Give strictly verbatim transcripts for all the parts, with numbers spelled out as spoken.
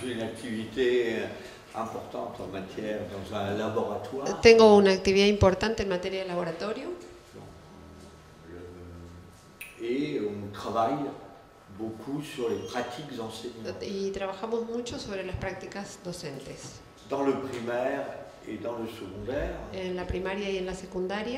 Tengo una actividad importante en materia de laboratorio. Y trabajamos mucho sobre las prácticas docentes. Dans le primaire et dans le secondaire. En la primaria y en la secundaria.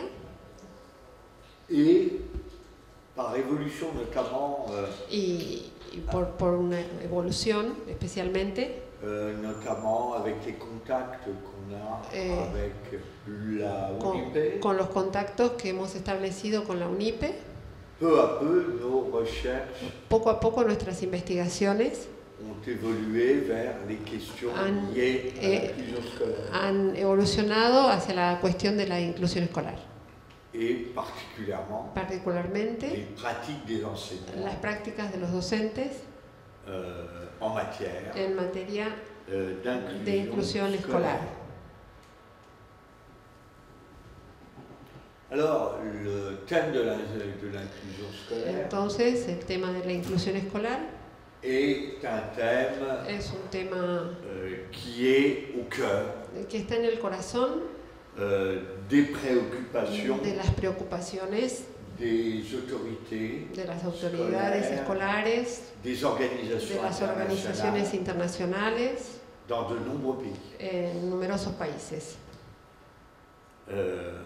Et par évolution notamment. Euh, y, y por, por una evolución especialmente. Euh, notamment avec les contacts qu'on a eh, avec la con, UNIPE. Con los contactos que hemos establecido con la UNIPE. Peu à peu, nos recherches. Poco a poco nuestras investigaciones. Ont évolué vers les questions han, liées à eh, l'inclusion scolaire. Han evolucionado hacia la cuestión de la inclusión escolar. Et particulièrement, particularmente les pratiques des enseignants, las prácticas de los docentes euh, en matière en materia euh, de inclusión escolar. Alors, le thème de l'inclusion scolaire. Entonces, el tema de la inclusión escolar est un thème es un tema euh, qui est au cœur que está en el corazón euh, des préoccupations de las preocupaciones des autorités de las autoridades escolares, des organisations de las organizaciones internacionales dans de nombreux pays. En numerosos países. Euh,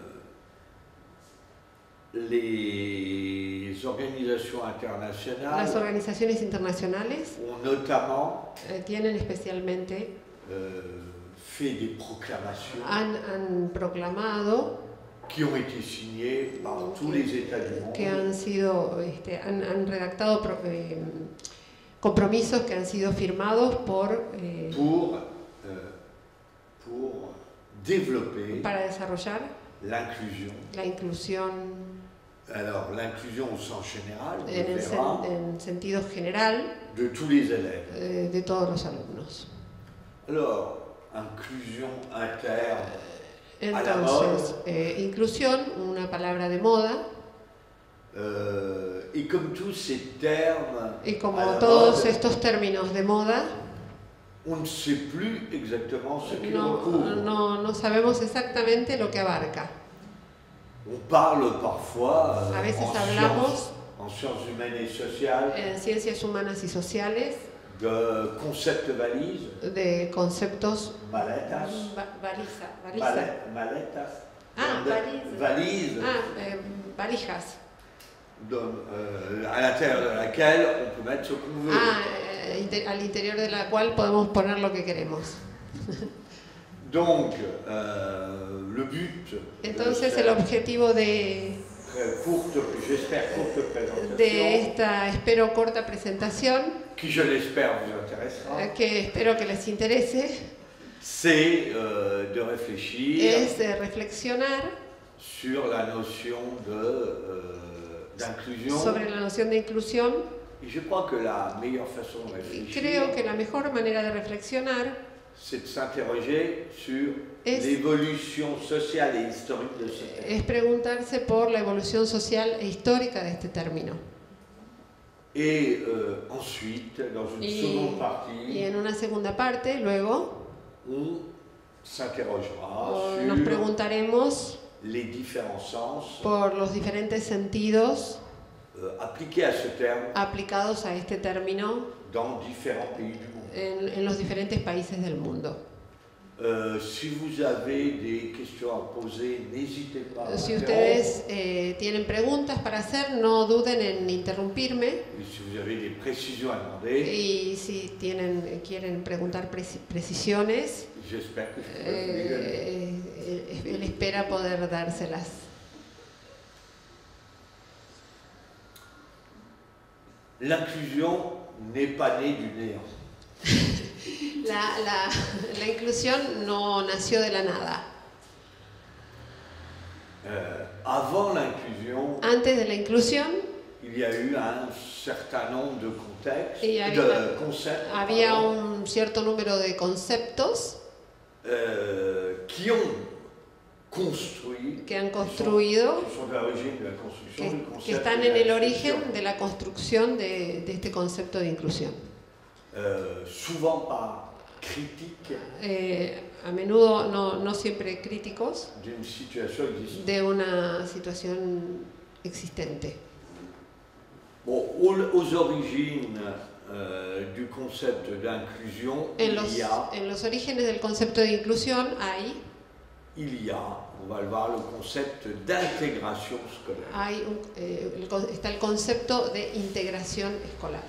les organizations internationales, Las organizaciones internacionales ont notamment eh, tienen especialmente euh, fait des proclamations han, han proclamado qui ont été signées par tous les États du monde, que han sido este, han, han redactado pro, eh, compromisos que han sido firmados por eh, pour, euh, pour développer para desarrollar l'inclusion. La inclusión. Alors, l'inclusion au sens général, en, el sen, en sentido general, de tous les élèves. Eh, de todos los alumnos. Alors, inclusion interne. Entonces, eh, inclusión, una palabra de moda. Euh, y comme tous ces termes, y como todos mode, estos términos de moda, on ne sait plus exactement ce qu'ils no, recouvrent. No, no sabemos exactamente lo que abarca. On parle parfois a veces en, hablamos sciences, en sciences humaines et sociales, en ciencias humanas y sociales, de concepts valises, de conceptos maletas, ba baliza, baliza. maletas, ah, de, valises, ah, eh, valijas, de, euh, à l'intérieur de laquelle on peut mettre ce qu'on veut. Ah, eh, inter al interior de la cual podemos poner lo que queremos. Donc, euh, le but. Entonces, el objetivo de. Courte, j'espère, courte présentation, de esta, espero, corta presentación, qui je l'espère vous intéressera, que espero que les interese, c'est euh, de réfléchir es de reflexionar sur la notion de, euh, d'inclusion. Sobre la noción de inclusión. Y je crois que la meilleure façon de réfléchir, creo que la mejor manera de reflexionar c'est de s'interroger sur l'évolution sociale et historique de ce terme. Es preguntarse por la evolución social e histórica de este término. Et euh, ensuite, dans une y, seconde partie, y en una segunda parte, luego, on s'interrogera sur nos preguntaremos les différents sens por los diferentes sentidos euh, appliqués à ce terme aplicados a este término dans différents pays du monde. En, en los diferentes países del mundo. Euh, si vous avez des questions à poser, n'hésitez pas. Si ustedes eh, tienen preguntas para hacer, no duden en interrumpirme. Et si vous avez des précisions à demander, y si tienen, quieren preguntar preci precisiones, j'espère que je peux eh, eh, él espera poder dárselas. L'inclusion n'est pas née du néant. La, la, la inclusión no nació de la nada. Euh, avant l'inclusion, Antes de la inclusión, il y a eu un certain nombre de contextes, y había, de concepts, había pardon, un cierto número de conceptos euh, qui ont construit, que han construido, qui sont, qui sont de l'origine de la construction que, du concept que están de en el la origen de la construcción de, de este concepto de inclusión. Euh, souvent par critique eh, a menudo no, no siempre críticos, d'une situation existante. de una situación existente. Bon, aux, aux origines euh, du concept d'inclusion, En il los, y a, en los orígenes del concepto de inclusión hay, il y a, on va le voir, le concept d'intégration scolaire. hay un, eh, el con- está el concepto de integración escolar.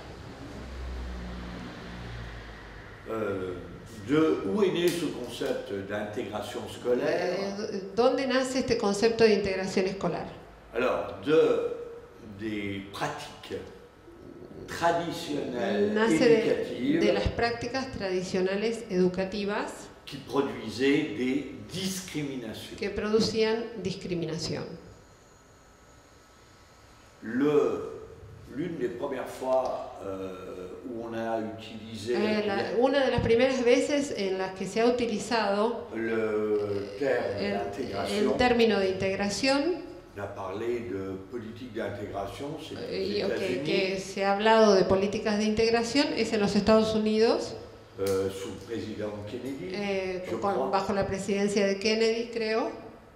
Euh, de où est né ce concept d'intégration scolaire? Eh, ¿Dónde nace este concepto de integración escolar? Alors, de, des pratiques traditionnelles Nace de, éducatives de las prácticas tradicionales educativas qui produisaient des discriminations. que producían discriminación. Le, l'une des premières fois euh, où on a utilisé Eh, la- una de las primeras veces en las que se ha utilizado le terme el, d'intégration, el término de integración, on a parlé de politique d'intégration, c'est aux eh, y, ok, États-Unis, que se ha hablado de políticas de integración, es en los Estados Unidos, euh, sous le président Kennedy, eh, je con- crois. bajo la presidencia de Kennedy, creo,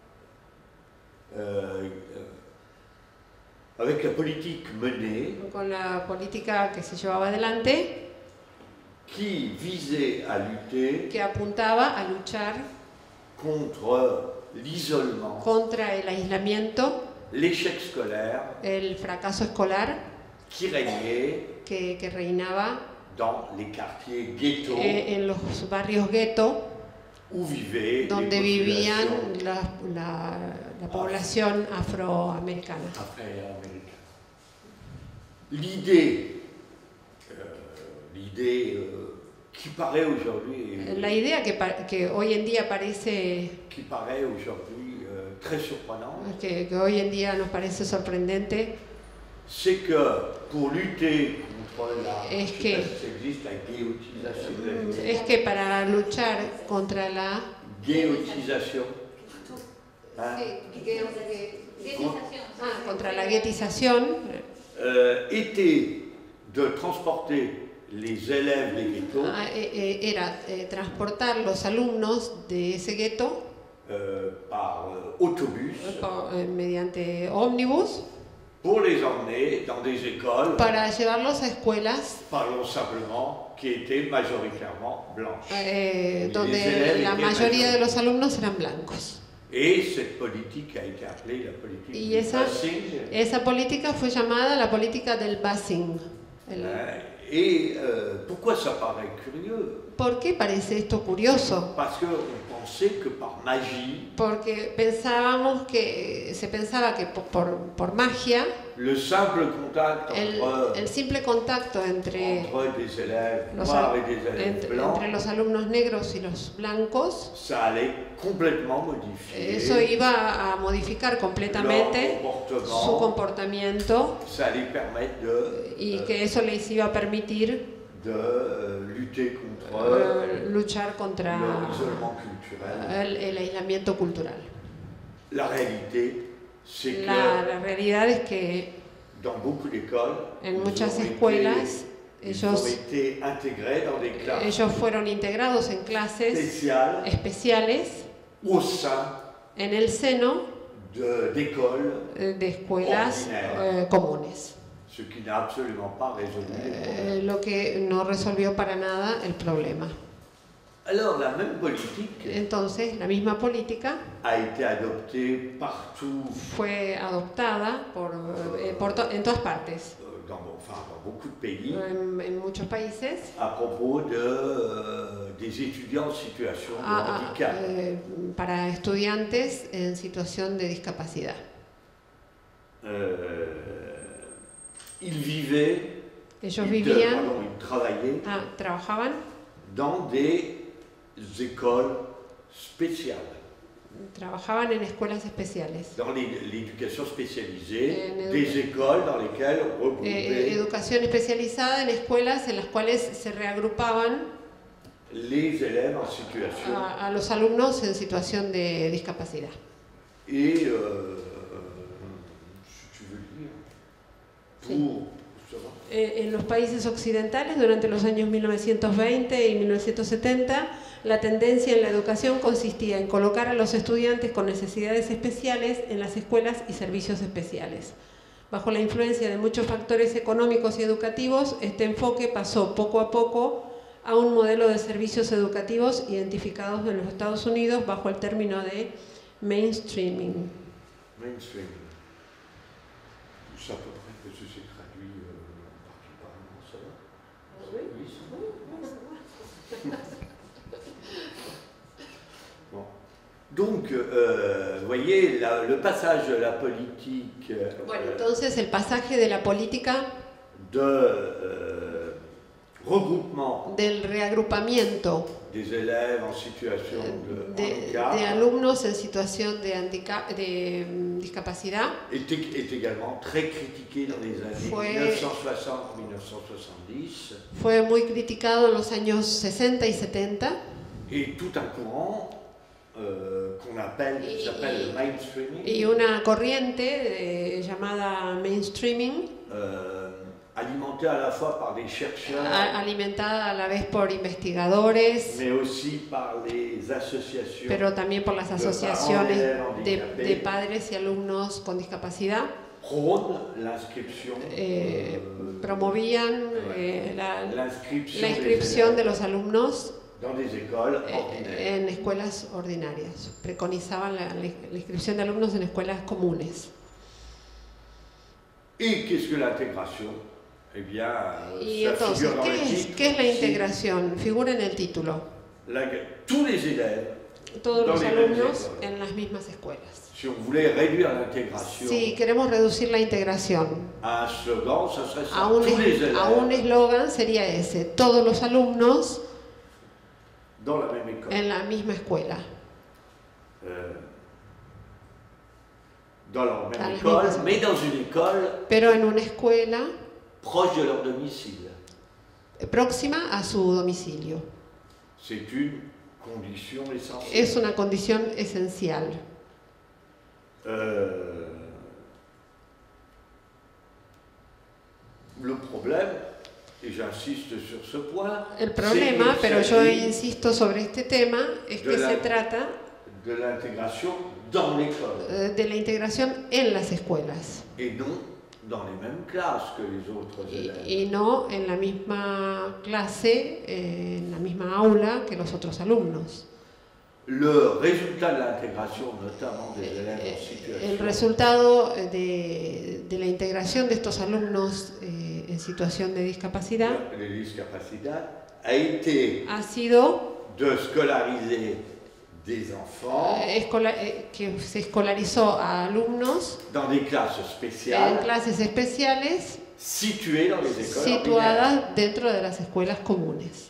Euh, euh, avec la politique menée con la política que se llevaba adelante, qui visait à lutter que apuntaba a luchar contre l'isolement, contra el aislamiento, l'échec scolaire el fracaso escolar qui régnait que, que reinaba dans les quartiers ghettos eh, en los barrios gueto, où vivaient donde les vivían populations la, la, la población afroamericana. afro-américaines. L'idée, euh, l'idée euh, qui paraît aujourd'hui, La idea que, pa- que hoy en día parece, qui paraît aujourd'hui euh, très surprenante, que, que hoy en día nos parece sorprendente, c'est que pour lutter contre la, Es je sais que- pas si ça existe, la guillotisation, la es que para luchar contra la guillotisation, hein, ah, contra la guetización, euh, était de transporter les élèves des ghettos ah, eh, eh, era eh, transportar los alumnos de ese gueto euh, par euh, autobus por- eh, mediante ómnibus pour les emmener dans des écoles, para llevarlos a escuelas parlons simplement, qui étaient majoritairement blanches. eh, Les donde élèves la étaient mayoría de majoritaires. los alumnos eran blancos. Et cette politique a été appelée la politique Y du esa, busing. esa política fue llamada la política del busing. El- Euh, Et euh, pourquoi ça paraît curieux? ¿Por qué parece esto curioso? Parce qu'on pensait que par magie, Porque pensábamos que, se pensaba que por, por, por magia, le simple contact el, entre, el simple contacto entre entre des élèves los, noirs al- et des élèves entre, blancs, entre los alumnos negros y los blancos, ça allait complètement modifier eso iba a modificar completamente leur comportement, su comportamiento ça allait permettre de, y euh, que eso les iba a permitir de euh, lutter contre eh, luchar contra l'isolement culturel. el, el aislamiento cultural. La réalité, c'est La, que la realidad es que dans beaucoup d'écoles, en ils muchas ont été- escuelas ils ont ellos, été intégrés dans des classes ellos fueron integrados en clases spéciales especiales au sein en el seno de- d'écoles, eh, de escuelas Ordinaire. eh, comunes, ce qui n'a absolument pas résolu les problèmes. Eh, lo que no resolvió para nada el problema. Alors la même politique Entonces, la misma política a été adoptée partout, fue adoptada por, eh, por to- en todas partes, euh, dans, enfin, dans beaucoup de pays, en, en muchos países, à propos de, euh, des étudiants en situation de a- a- handicap. eh, para estudiantes en situación de discapacidad. Euh, ils vivaient, Ellos ils, vivían, pardon, ils travaillaient ah, trabajaban, dans des écoles spéciales, trabajaban en escuelas especiales, dans les- l'éducation spécialisée, En edu- des écoles dans lesquelles on Eh, regroupait educación especializada en escuelas en las cuales se reagrupaban les élèves en situation. a, a los alumnos en situación de discapacidad. Et, euh, si tu veux le lire, Si. pour, ça va. Eh, en los países occidentales, durante los años mil novecientos veinte y mil novecientos setenta, la tendencia en la educación consistía en colocar a los estudiantes con necesidades especiales en las escuelas y servicios especiales. Bajo la influencia de muchos factores económicos y educativos, este enfoque pasó poco a poco a un modelo de servicios educativos identificados en los Estados Unidos bajo el término de mainstreaming. Mainstreaming. Ça peut être que c'est traduit euh, particulièrement, ça va? Oui, oui, ça va. Bon. Donc, euh, vous voyez, la, le passage de la politique... Euh, bueno, entonces el pasaje de la política... de... Euh, regroupement del reagrupamiento des élèves en situation de, de, handicap, de alumnos en situación de, handicap, de um, discapacidad est, est également très critiqué dans les années fue, mille neuf cent soixante a mille neuf cent soixante-dix. Fue muy criticado en los años sesenta y setenta. Et tout un courant euh, qu'on appelle, qui s'appelle le mainstreaming. Y una corriente eh, llamada mainstreaming. Euh, alimentée à la fois par des chercheurs, alimentada a la vez por investigadores, mais aussi par les associations, pero también por las asociaciones de, de padres y alumnos con discapacidad, eh, promovían eh, la, la inscripción de los alumnos eh, en escuelas ordinarias, preconizaban la, la inscripción de alumnos en escuelas comunes. ¿Y qué es la integración? Eh bien, y entonces, ¿qué es, ¿qué es la integración? Figura en el título. La, tous les élèves, todos los alumnos en las mismas escuelas. Si, on voulait réduire l'intégration, si queremos reducir la integración a, slogan, ça serait ça, a un tous les élèves, a un eslogan sería ese: todos los alumnos dans la même école. En la misma escuela. Euh, dans la même école, mais dans une école, pero en una escuela proche de leur domicile. Próxima a su domicilio. C'est une condition essentielle. Es una condición esencial. Euh, le problème, et j'insiste sur ce point, el problema, pero yo insisto sobre este tema, es que la, se trata de l'integration dans l'école. De la integración en las escuelas. Et non dans les mêmes classes que les autres élèves. Y, y no en la misma clase, eh, en la misma aula que los otros alumnos. Le résultat de l'intégration, notamment des élèves en situation. El resultado de, de la integración de estos alumnos eh, en situación de discapacidad, de discapacidad a été ha sido de scolariser des enfants escola, eh, que se escolarizó a alumnos dans des classes spéciales, en clases especiales situées dans les écoles situadas ordinaires. Dentro de las escuelas comunes.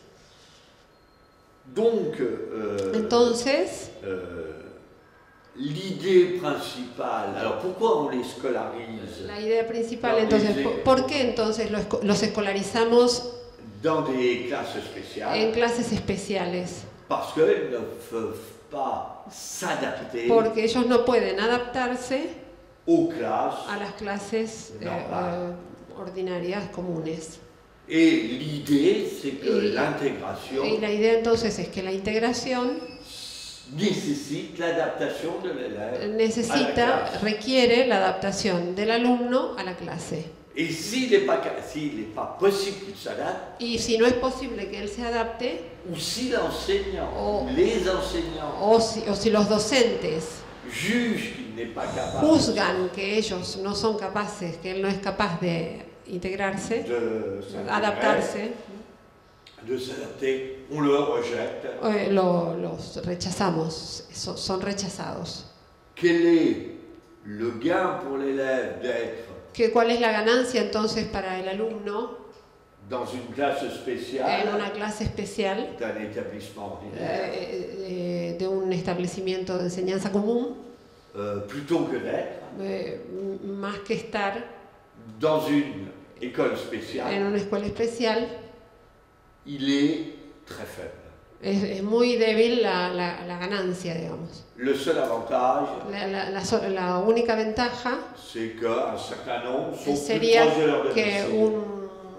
Donc, euh, entonces, euh, l'idée principale, alors pourquoi on les scolarise? La idea principal, entonces, ¿por qué entonces los, los escolarizamos dans des classes spéciales? En clases especiales. Parce qu'ils ne peuvent pas s'adapter. Porque ellos no pueden adaptarse aux classes a las clases eh, eh, ordinarias comunes. Et l'idée, c'est que l'intégration y la idea entonces es que la integración nécesite l'adaptation de l'élève. Necesita, requiere la adaptación del alumno a la clase. Et s'il n'est pas, s'il n'est pas possible qu'il s'adapte, y si no es posible que él se adapte, ou si l'enseignant, o les enseignants, o si, o si los docentes jugent qu'il n'est pas capable, juzgan que ellos no son capaces, que él no es capaz de integrarse, de adaptarse, de s'adapter, on le rejette. Eh, lo, los rechazamos, so, son rechazados. Quel est le gain pour l'élève d'être que, ¿Cuál es la ganancia entonces para el alumno dans une classe spéciale, en una clase especial d'un établissement ordinaire, eh, eh, de un establecimiento de enseñanza común, euh, plutôt que d'être eh, más que estar dans une école spéciale, en una escuela especial? Il est très faible. Es, es muy débil la, la, la ganancia, digamos. Le seul avantage, la, la, la, la única ventaja c'est qu'un certain nombre sont sería plus proches de leur que domicile. un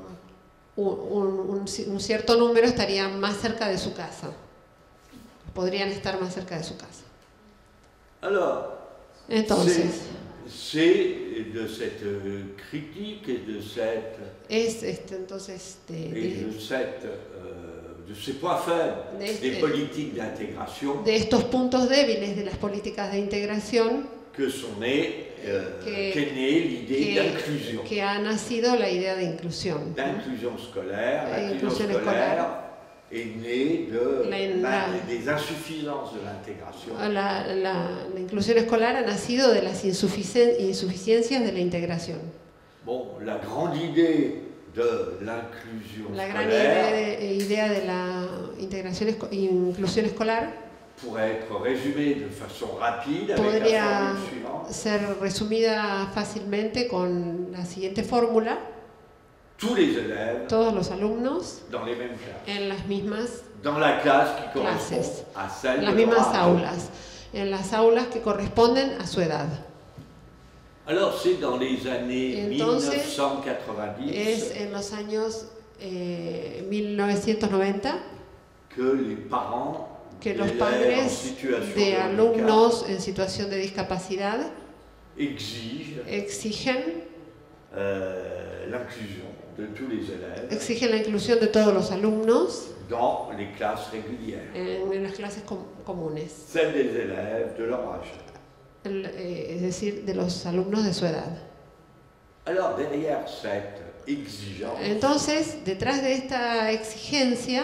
un, un, un cierto número estarían más cerca de su casa. Podrían estar más cerca de su casa. Alors, Entonces, c'est de cette critique et de cette es este, entonces de, et de, de cette euh, de ces points faibles de, des este, politiques d'intégration de estos puntos débiles de las políticas de integración que sont nés, euh, que, qu'est née l'idée que, d'inclusion, que ha nacido la idea de inclusión. d'inclusion scolaire. La L'inclusion inclusión scolaire escolar. est née de, La- ben, la- des insuffisances de l'intégration. La, la, la inclusión escolar ha nacido de las insuficien- insuficiencias de la integración. Bon, la grande idée de l'inclusion La gran scolaire idea de, idea de la integración esco- inclusión escolar pourrait être résumée de façon rapide avec la podría formule suivante. ser resumida fácilmente con la siguiente fórmula: Tous les élèves todos los alumnos dans les mêmes classes, en las mismas, dans la classe qui correspond Clases. à celle en las de leur mismas âge. aulas, en las aulas que corresponden a su edad. Alors c'est dans les années Entonces, mille neuf cent quatre-vingt-dix Es en los años eh, mil novecientos noventa que les parents que los d'élèves en padres situation de handicap alumnos en situación de discapacidad exigent exigen, euh, l'inclusion de tous les élèves exigen la inclusión de todos los alumnos dans les classes régulières, en, en las clases com- comunes, celles des élèves de leur âge. el, eh, es decir, de los alumnos de su edad. Alors derrière cette exigence, Entonces, detrás de esta exigencia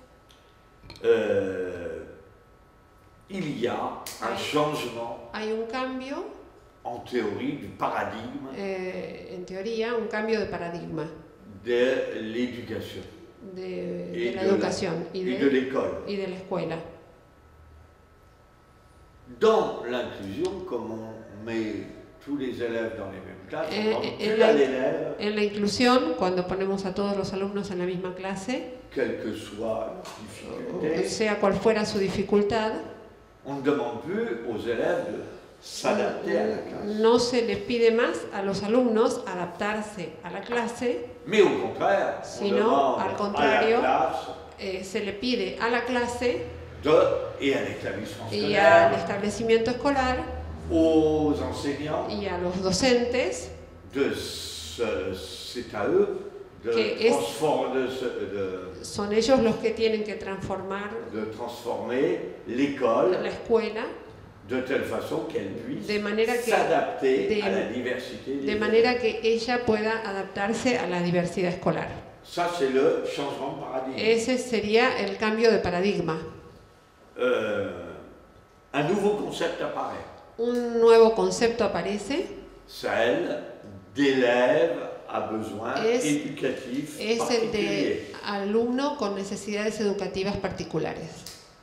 euh, il y a un Hay- changement hay un cambio, en théorie du paradigme eh, en teoría, un cambio de paradigma de l'éducation de, et de la de educación y et de de, l'école. y de la escuela. Dans l'inclusion, comme on met tous les élèves dans les mêmes classes, Eh, on eh, demande plus la- à l'élève, En la inclusión, cuando ponemos a todos los alumnos en la misma clase, quelle que soit la o difficulté, sea cual fuera su dificultad, on ne demande plus aux élèves de s'adapter à la classe. no se les pide más a los alumnos adaptarse a la clase, Mais au contraire, on Sino, demande al à contrario, la classe eh, se le pide a la clase de, et à l'établissement y al scolaire, establecimiento escolar aux enseignants, y a los docentes de se- c'est à eux de Que es- transformer, de, se- de- son ellos los que tienen que transformar de transformer l'école la escuela de telle façon qu'elle puisse de manera que- s'adapter de- à la diversité des de manera que ella pueda adaptarse a la diversidad escolar. Ça, c'est le changement de paradigme. Ese sería el cambio de paradigma. Euh, un nouveau concept apparaît, Un nuevo concepto aparece, celle d'élève à besoins Es- éducatifs es el particuliers. de alumno con necesidades educativas particulares.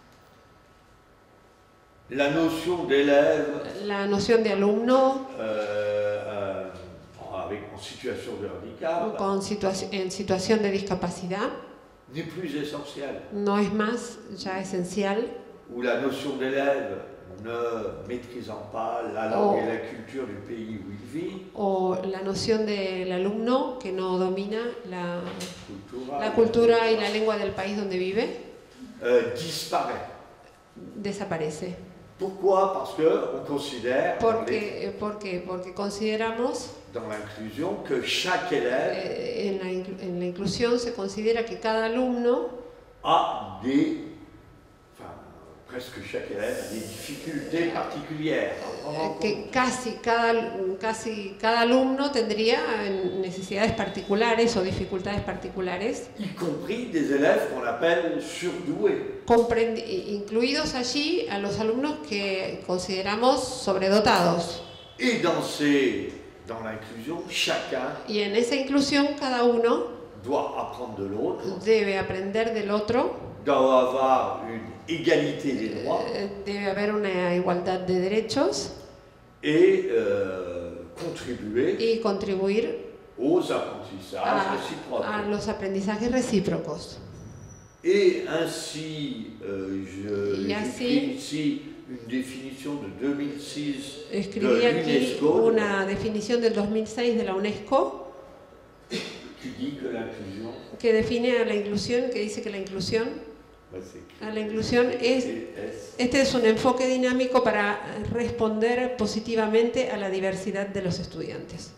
La notion d'élève La noción de alumno euh, euh, avec, en situation de handicap con situa- en situación de discapacidad n'est plus essentielle. no es más ya esencial, Ou la notion d'élève ne maîtrisant pas la langue Oh. et la culture du pays où il vit, o la noción del alumno que no domina la, cultura, la cultura y la lengua del país donde vive, euh, disparaît. desaparece. Pourquoi? Parce qu'on considère dans les- Porque, eh, ¿por qué? Porque consideramos, dans l'inclusion que chaque élève eh, en, la, inclu- en la inclusión se considera que cada alumno a des, enfin presque chaque élève a des difficultés particulières. à prendre en eh, que compte. casi cada, casi cada alumno tendría eh, necesidades particulares o dificultades particulares, Y compris des élèves qu'on appelle surdoués. comprendi- incluidos allí a los alumnos que consideramos sobredotados. Et dans, ces, dans l'inclusion, chacun Y en esa inclusión cada uno doit apprendre de l'autre, debe aprender del otro, doit avoir une égalité des droits eh, debe haber una igualdad de derechos et euh, contribuer y contribuir aux apprentissages a, réciproques. a los aprendizajes recíprocos. Et ainsi, euh, je Y j'écris así- ici une définition de deux mille six Escribí de aquí l'UNESCO una definición del dos mil seis de la UNESCO qui dit que l'inclusion, que define a la inclusión, que dice que la inclusión, bah, c'est a la inclusión es, es este es un enfoque dinámico para responder positivamente a la diversidad de los estudiantes.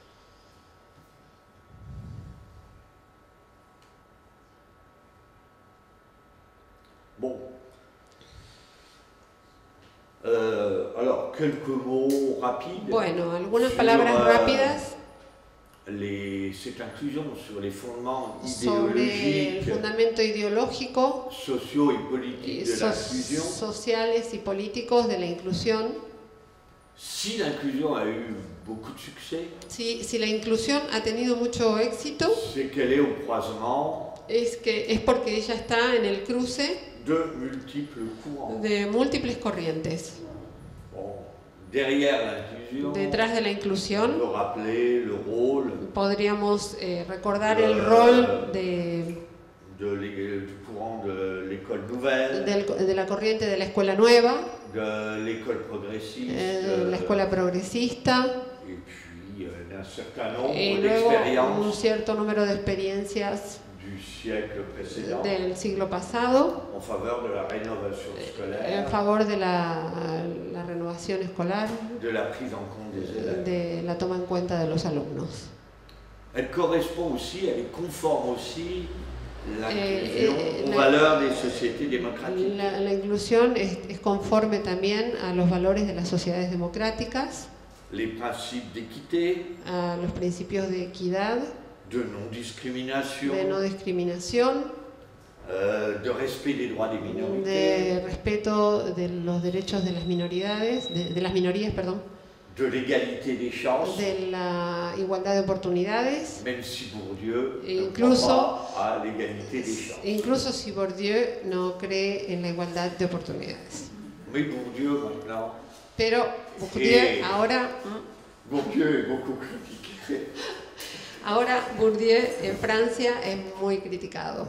bon. Euh, alors, quelques mots rapides. Bueno, algunas sur, palabras euh, rápidas les, cette inclusion sur les fondements sobre el idéologiques, fundamento ideológico, sociaux et y politiques de so- l'inclusion. sociales y políticos de la inclusión. Si l'inclusion a eu beaucoup de succès, Si, si la inclusión ha tenido mucho éxito, c'est qu'elle est au croisement es, que, es porque ella está en el cruce de multiples courants. de múltiples corrientes. Bon, derrière l'inclusion, Detrás de la on inclusión peut rappeler le rôle podríamos eh, recordar Euh, el rol de, de l'é- du courant de l'école nouvelle, del- de la corriente de la escuela nueva, de l'école progressiste, eh, de la escuela progresista, et puis euh, d'un certain nombre y luego un d'expériences cierto número de experiencias du siècle précédent del siglo pasado en faveur de la rénovation en scolaire, favor de la, la renovación escolar, de la prise en compte des élèves. de la toma en cuenta de los alumnos. Elle correspond aussi, elle est conforme aussi l'inclusion Eh, eh, aux la- valeurs des sociétés démocratiques. La, la inclusión es, es conforme también a los valores de las sociedades democráticas, Les principes d'équité, a los principios de equidad, de non-discrimination, de no discriminación, euh, de respect des droits des minorités, de respeto de los derechos de las minoridades, de, de las minorías, perdón, de l'égalité des chances, de la igualdad de oportunidades, même si Bourdieu ne Incluso- croit pas à l'égalité des chances. incluso si Bourdieu no cree en la igualdad de oportunidades. Mais Bourdieu maintenant, Pero Bourdieu Eh. ahora, mm, Bourdieu est beaucoup critiqué. ahora Bourdieu en Francia es muy criticado.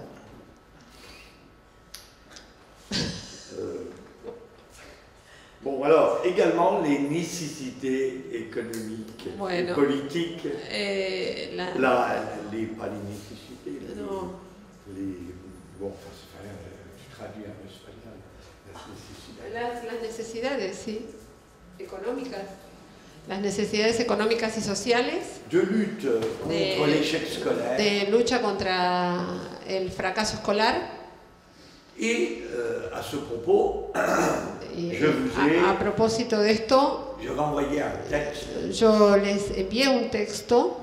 Euh, Bon, alors, également les nécessités économiques et Bueno. politiques. Eh, la- Là, les, pas les nécessités, les, No. les- bon, enfin, c'est pas grave, tu traduis en espagnol, las necesidades. Las, las necesidades, sí, económicas. Las necesidades económicas y sociales, De lutte contre De- l'échec scolaire de lucha contra el fracaso escolar. et euh, à ce propos, Y, Je vous ai- a, a propósito de esto, je vais envoyer un texte yo les envié un texto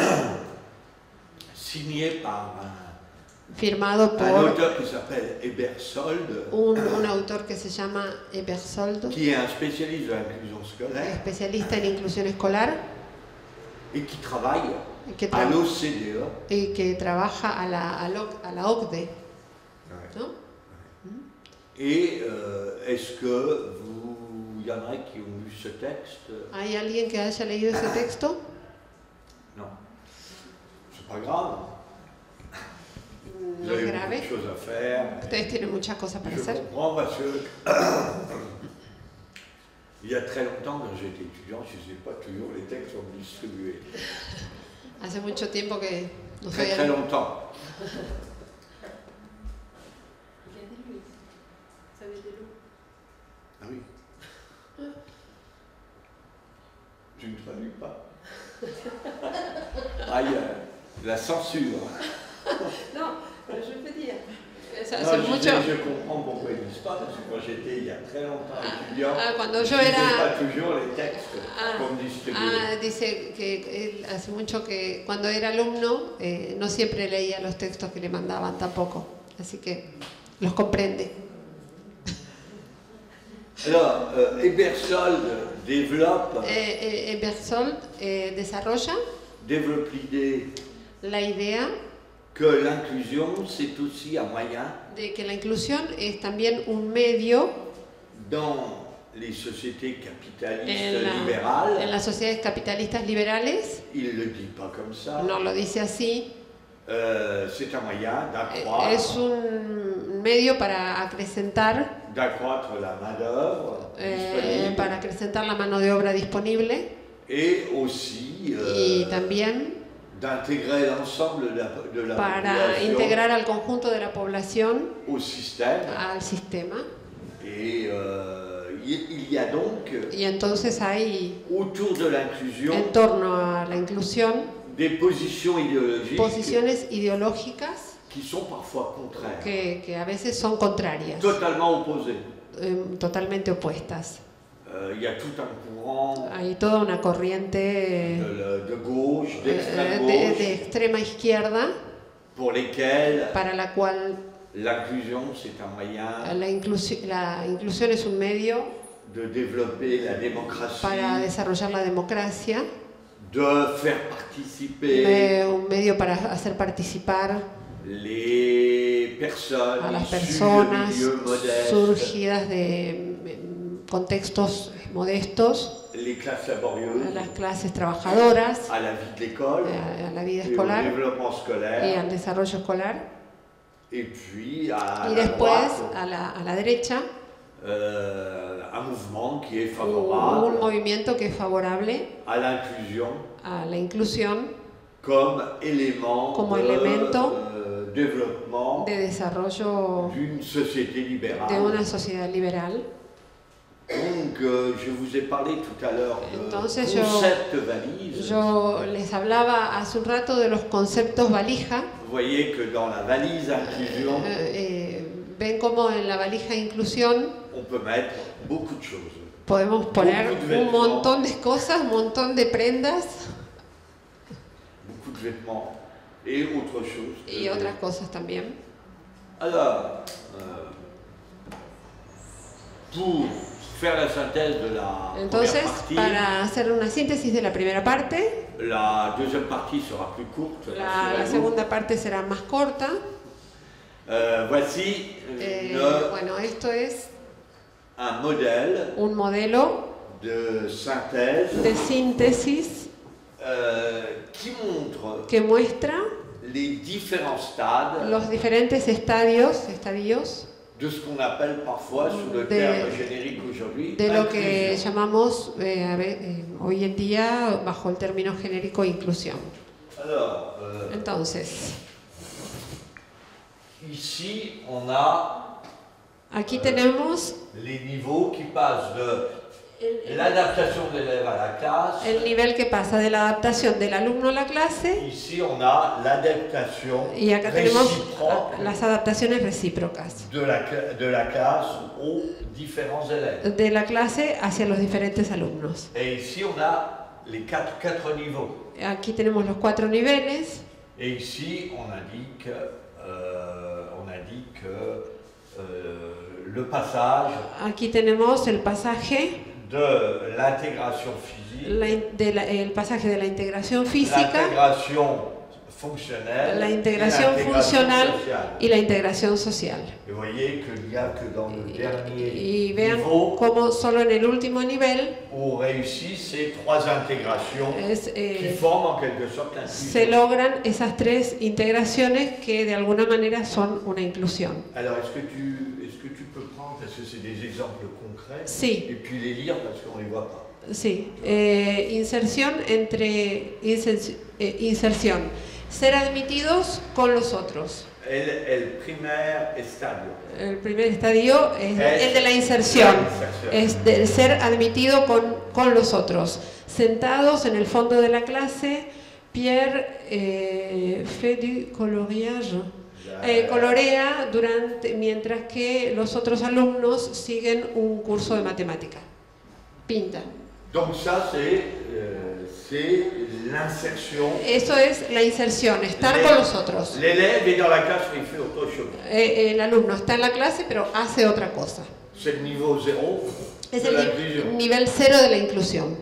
signé par un, firmado un por auteur qui s'appelle Ebersold, un, un autor que se llama Ebersold, qui est un spécialiste de l'inclusion scolaire especialista en inclusión escolar, et qui travaille que, à tra- l'O C D E. y que trabaja a la, a lo- a la O C D E, ¿no? Et euh, est-ce que vous, il y en a qui ont lu ce texte? ¿Hay alguien que haya leído ese texto? Non. C'est pas grave. Vous No es avez beaucoup grave. de choses à faire. Ustedes tienen muchas cosas para Je hacer. comprends parce que il y a très longtemps, quand j'étais étudiant, je ne sais pas toujours les textes sont distribués. Hace mucho tiempo que no soy Très très longtemps. Ah oui. Tu ne traduis pas. Ah, il y a la censure. No, pero yo pedía. Hace Non, je, mucho. disais, je comprends pourquoi ils ne disent pas, parce que quand j'étais il y a très longtemps étudiant, Ah, cuando je yo ne era- pas toujours les textes Ah, comme distribués. ah, dice que él hace mucho que cuando era alumno eh, no siempre leía los textos que le mandaban tampoco, así que los comprende. Alors, euh, Ebersold développe, Eh, eh, Ebersold eh, desarrolla développe l'idée la idea que l'inclusion, c'est aussi un moyen de que la inclusión es también un medio dans les sociétés capitalistes en, la- libérales. en las sociedades capitalistas liberales, Il ne le dit pas comme ça. no lo dice así, Euh, c'est un moyen eh, d'accroître, es un medio para acrecentar, d'accroître la main-d'œuvre eh, disponible para acrecentar la mano de obra disponible et aussi euh, y también d'intégrer l'ensemble de la, de la para population integrar al conjunto de la población au système. al sistema. Et euh, il, il y a donc, Y entonces hay, autour de l'inclusion, en torno a la inclusión, des positions idéologiques posiciones ideológicas qui sont parfois contraires, que, que a veces son contrarias, totalement opposées. eh, totalmente opuestas. Euh, il y a tout un courant Hay toda una corriente de, la- de gauche, eh, d'extrême de, gauche, de extrema izquierda pour lesquels para la cual l'inclusion c'est un moyen la, inclusi- la inclusión es un medio de développer la démocratie, para desarrollar la democracia, de faire participer eh, un medio para hacer participar les personnes a las issues de personas milieux modestes, surgidas de mm, contextos modestos, les classes a laborieuses, las clases trabajadoras, à la vie de l'école, a, a la vida et au escolar développement y scolaire, al desarrollo escolar, et puis à y la después droite, a la, a la derecha euh, un mouvement qui est un, favorable un movimiento que es favorable à l'inclusion a la inclusión comme élément Como de elemento euh, développement de desarrollo d'une société libérale. de una sociedad liberal. Donc, euh, je vous ai parlé tout à l'heure de Entonces, yo- concept valise. Yo les hablaba hace un rato de los conceptos valija. Vous voyez que dans la valise inclusion, Eh, eh, ven como en la valija inclusión on peut mettre beaucoup de choses. podemos poner Beaucoup de un vêtements. montón de cosas, un montón de prendas Beaucoup de vêtements et autre chose. y otras cosas también. Alors, euh, pour faire la synthèse de la Entonces, première partie, para hacer una síntesis de la primera parte, la deuxième partie sera plus courte. la, la rassurez-vous. segunda parte será más corta. Euh, voici Eh, une- bueno, esto es un modèle un modelo de synthèse de síntesis euh, qui montre que muestra les différents stades los diferentes estadios, estadios de ce qu'on appelle parfois, sous le de- terme générique aujourd'hui, de lo que inclusion. llamamos eh, a ver, eh, hoy en día bajo el término genérico inclusión. Alors, euh, Entonces, ici, on a aquí tenemos les niveaux qui passent de el, l'adaptation de l'élève à la classe. el nivel que pasa de la adaptación del alumno a la clase Ici, on a l'adaptation y acá tenemos réciproque a- las adaptaciones recíprocas de la, cla- de la classe aux différents élèves. de la clase hacia los diferentes alumnos. Et ici, on a les quatre, quatre niveaux. Aquí tenemos los cuatro niveles. Et ici, on indique, euh, on indique euh, le passage Aquí tenemos el pasaje, de l'intégration physique, la in- de la- el pasaje de la integración física, l'intégration fonctionnelle, la et integración l'intégration funcional sociale. y la integración social. Et vous voyez qu'il n'y a que dans le dernier Y vean niveau cómo solo en el último nivel où on réussit ces trois intégrations es, qui eh, forment en quelque sorte se l'inclusion. logran esas tres integraciones que de alguna manera son una inclusión. Alors, est-ce que, tu, est-ce que tu peux prendre, parce que c'est des exemples concrets, Sí. et puis les lire parce qu'on ne les voit pas. Sí, eh, inserción entre inserci- eh, inserción. Ser admitidos con los otros. El, el primer estadio. El primer estadio es Es el de la inserción, la inserción. es de ser admitido con, con los otros. Sentados en el fondo de la clase, Pierre eh, fait du coloriage. Eh, colorea durante, mientras que los otros alumnos siguen un curso de matemática. Pinta. Donc ça, c'est, euh, c'est l'insertion. Eso es la inserción, estar L'élève- con los otros. L'élève est dans la classe, mais il fait autre chose. Eh, el alumno está en la clase, pero hace otra cosa. C'est le niveau zéro Es de el l'inclusion. ni- nivel cero de la inclusión.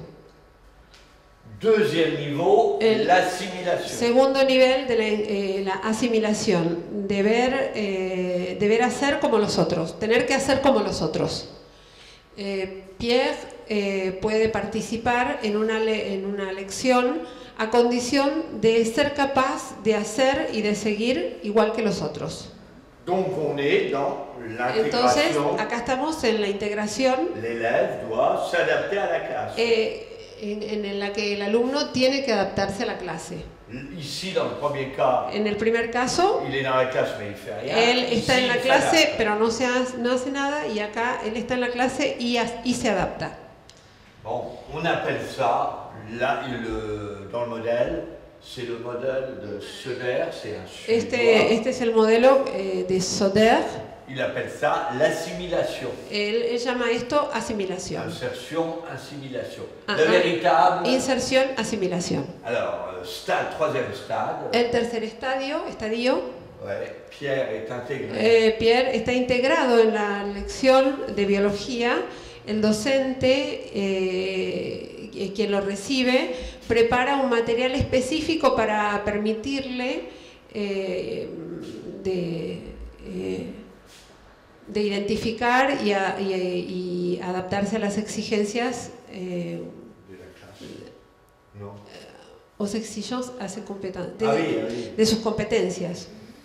Deuxième niveau, El- l'assimilation. Segundo nivel de la, eh, la asimilación, deber, eh, deber hacer como los otros, tener que hacer como los otros. Eh, Pierre eh, puede participar en una, le- en una lección a condición de ser capaz de hacer y de seguir igual que los otros. Donc on est dans Entonces, l'intégration. acá estamos en la integración. L'élève doit s'adapter à la classe. Eh, en, en la que el alumno tiene que adaptarse a la clase. Ici, dans le premier cas, En el primer caso, il est dans la classe mais il fait rien. él Ici, está en la il clase s'adapte. pero no, se hace, no hace nada, y acá él está en la clase y, y se adapta. Bon, on appelle ça, là, le, dans le modèle, c'est le modèle de Söder, c'est un Suédois. Este, este es el modelo eh, de Söder. Il appelle ça l'assimilation. Él, él llama esto asimilación. Insertion, assimilation. Ah, le ah. véritable. Inserción, asimilación. Alors, stade, troisième stade. El tercer estadio, estadio, Ouais, Pierre est intégré. eh, Pierre está integrado en la lección de biología. El docente, eh, quien lo recibe, prepara un material específico para permitirle eh, de, eh, de identificar y, a, y, y adaptarse a las exigencias eh, de la classe. Non. aux exigences a ses compétences, de, Ah oui, ah oui. de sus competencias.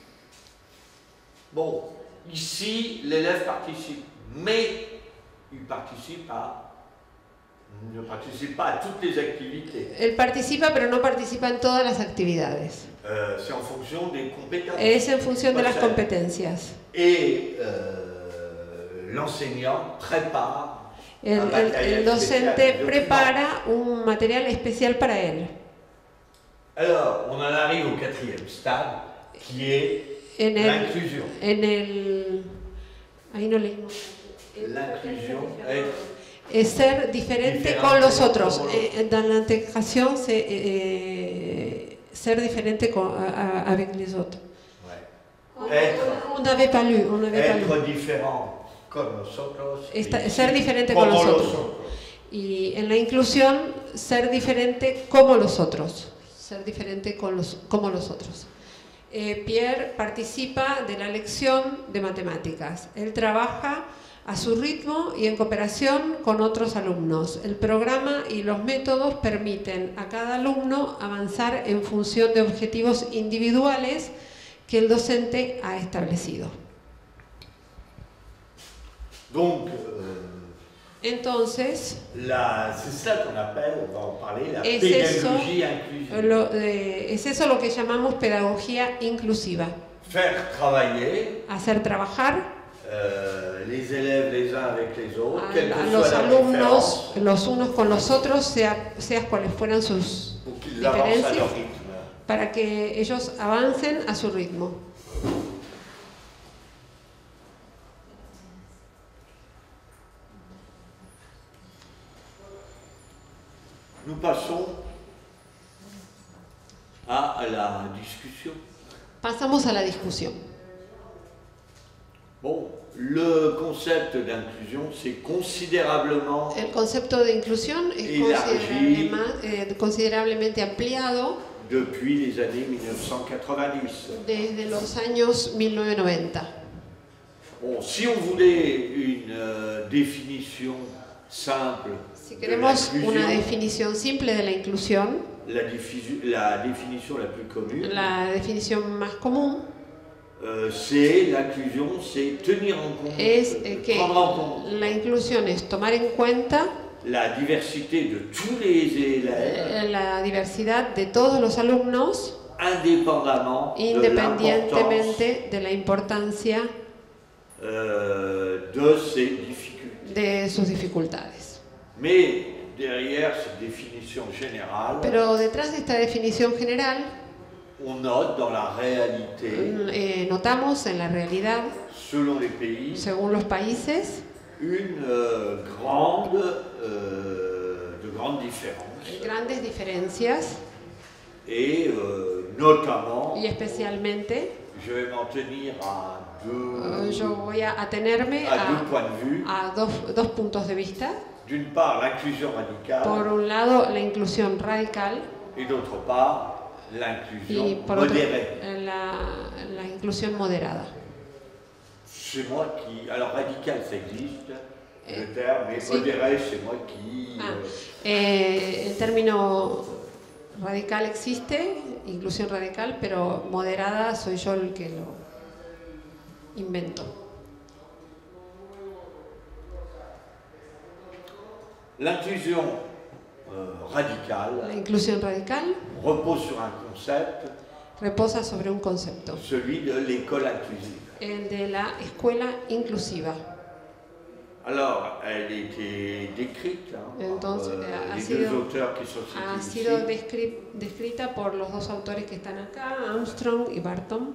Bon, ici, l'élève participe, mais il participe à, ne participe pas à toutes les activités. Él participa, pero no participa en todas las actividades. Euh, c'est en fonction des compétences. Es en función de las competencias. Et euh, l'enseignant prépare El, un el, matériel el docente spécial, prepara un material especial para él. Alors, on en arrive au quatrième stade, qui est En el, l'inclusion. en el, ahí no leímos. L'inclusion est Es ser diferente Diferente con los como otros. los- Eh, dans l'integration, c'est eh, ser diferente con, a, a, avec les autres. ouais, être, On n'avait pas lu, on n'avait pas lu. être différent comme nosotros. Esta- et ser ici, diferente con como los los otros. otros. Y en la inclusión, ser diferente como los otros. Ser diferente con los, como los otros. Eh, Pierre participa de la lección de matemáticas. Él trabaja a su ritmo y en cooperación con otros alumnos. El programa y los métodos permiten a cada alumno avanzar en función de objetivos individuales que el docente ha establecido. Donc, euh, Entonces, la- c'est ça qu'on appelle, on va en parler, la Es pédagogie inclusive. lo, eh, es eso lo que llamamos pedagogía inclusiva. Faire travailler Hacer trabajar euh, les élèves les uns avec les autres, a, quelle a que los soit la alumnos, différence, los unos con los otros, sea, seas cuales fueran sus pour qu'ils avancent à diferencias, leur rythme. para que ellos avancen a su ritmo. Nous passons à la discussion. Pasamos a la discusión. Bon, le concept d'inclusion, c'est considérablement El concepto de inclusión es Elargi. considerable- eh, considerablemente ampliado depuis les années mille neuf cent quatre-vingt-dix. desde los años mil novecientos noventa. Bon, si on voulait une euh, définition simple Si de queremos una l'inclusion, definición simple de la inclusión, la, diffusion- la définition la plus commune, la definición más común euh, c'est l'inclusion, c'est tenir en compte, es eh, que prendre en compte la inclusión es tomar en cuenta la diversité de tous les élèves, eh, la diversidad de todos los alumnos, indépendamment de l'importance independientemente de la importancia euh, de ces difficultés. de sus dificultades. Mais derrière cette définition générale, Pero detrás de esta definición general, on note dans la réalité, mm, eh, notamos en la realidad, selon les pays, según los países, une euh, grande, euh, de grandes différences. grandes diferencias Et euh, notamment, y especialmente je vais m'en tenir à deux, eh, yo voy a atenerme à deux a, points de vue. a dos, dos puntos de vista. D'une part, l'inclusion radicale Por un lado, la inclusión radical et d'autre part, y l'inclusion por otro, modérée. la, la inclusión moderada. C'est moi qui... Alors, radical, ça existe, Eh, le terme, mais si. modéré, c'est moi qui... Ah, euh, eh, el término radical existe, inclusión radical, pero moderada soy yo el que lo invento. L'inclusion euh, radicale La inclusión radical repose sur un concept, reposa sobre un concepto, celui de l'école inclusive. el de la escuela inclusiva. Alors, elle était décrite hein, Entonces, par euh, ha les sido- deux auteurs qui sont Ha cités sido ici. descri- descrita por los dos autores que están acá, Armstrong y Barton,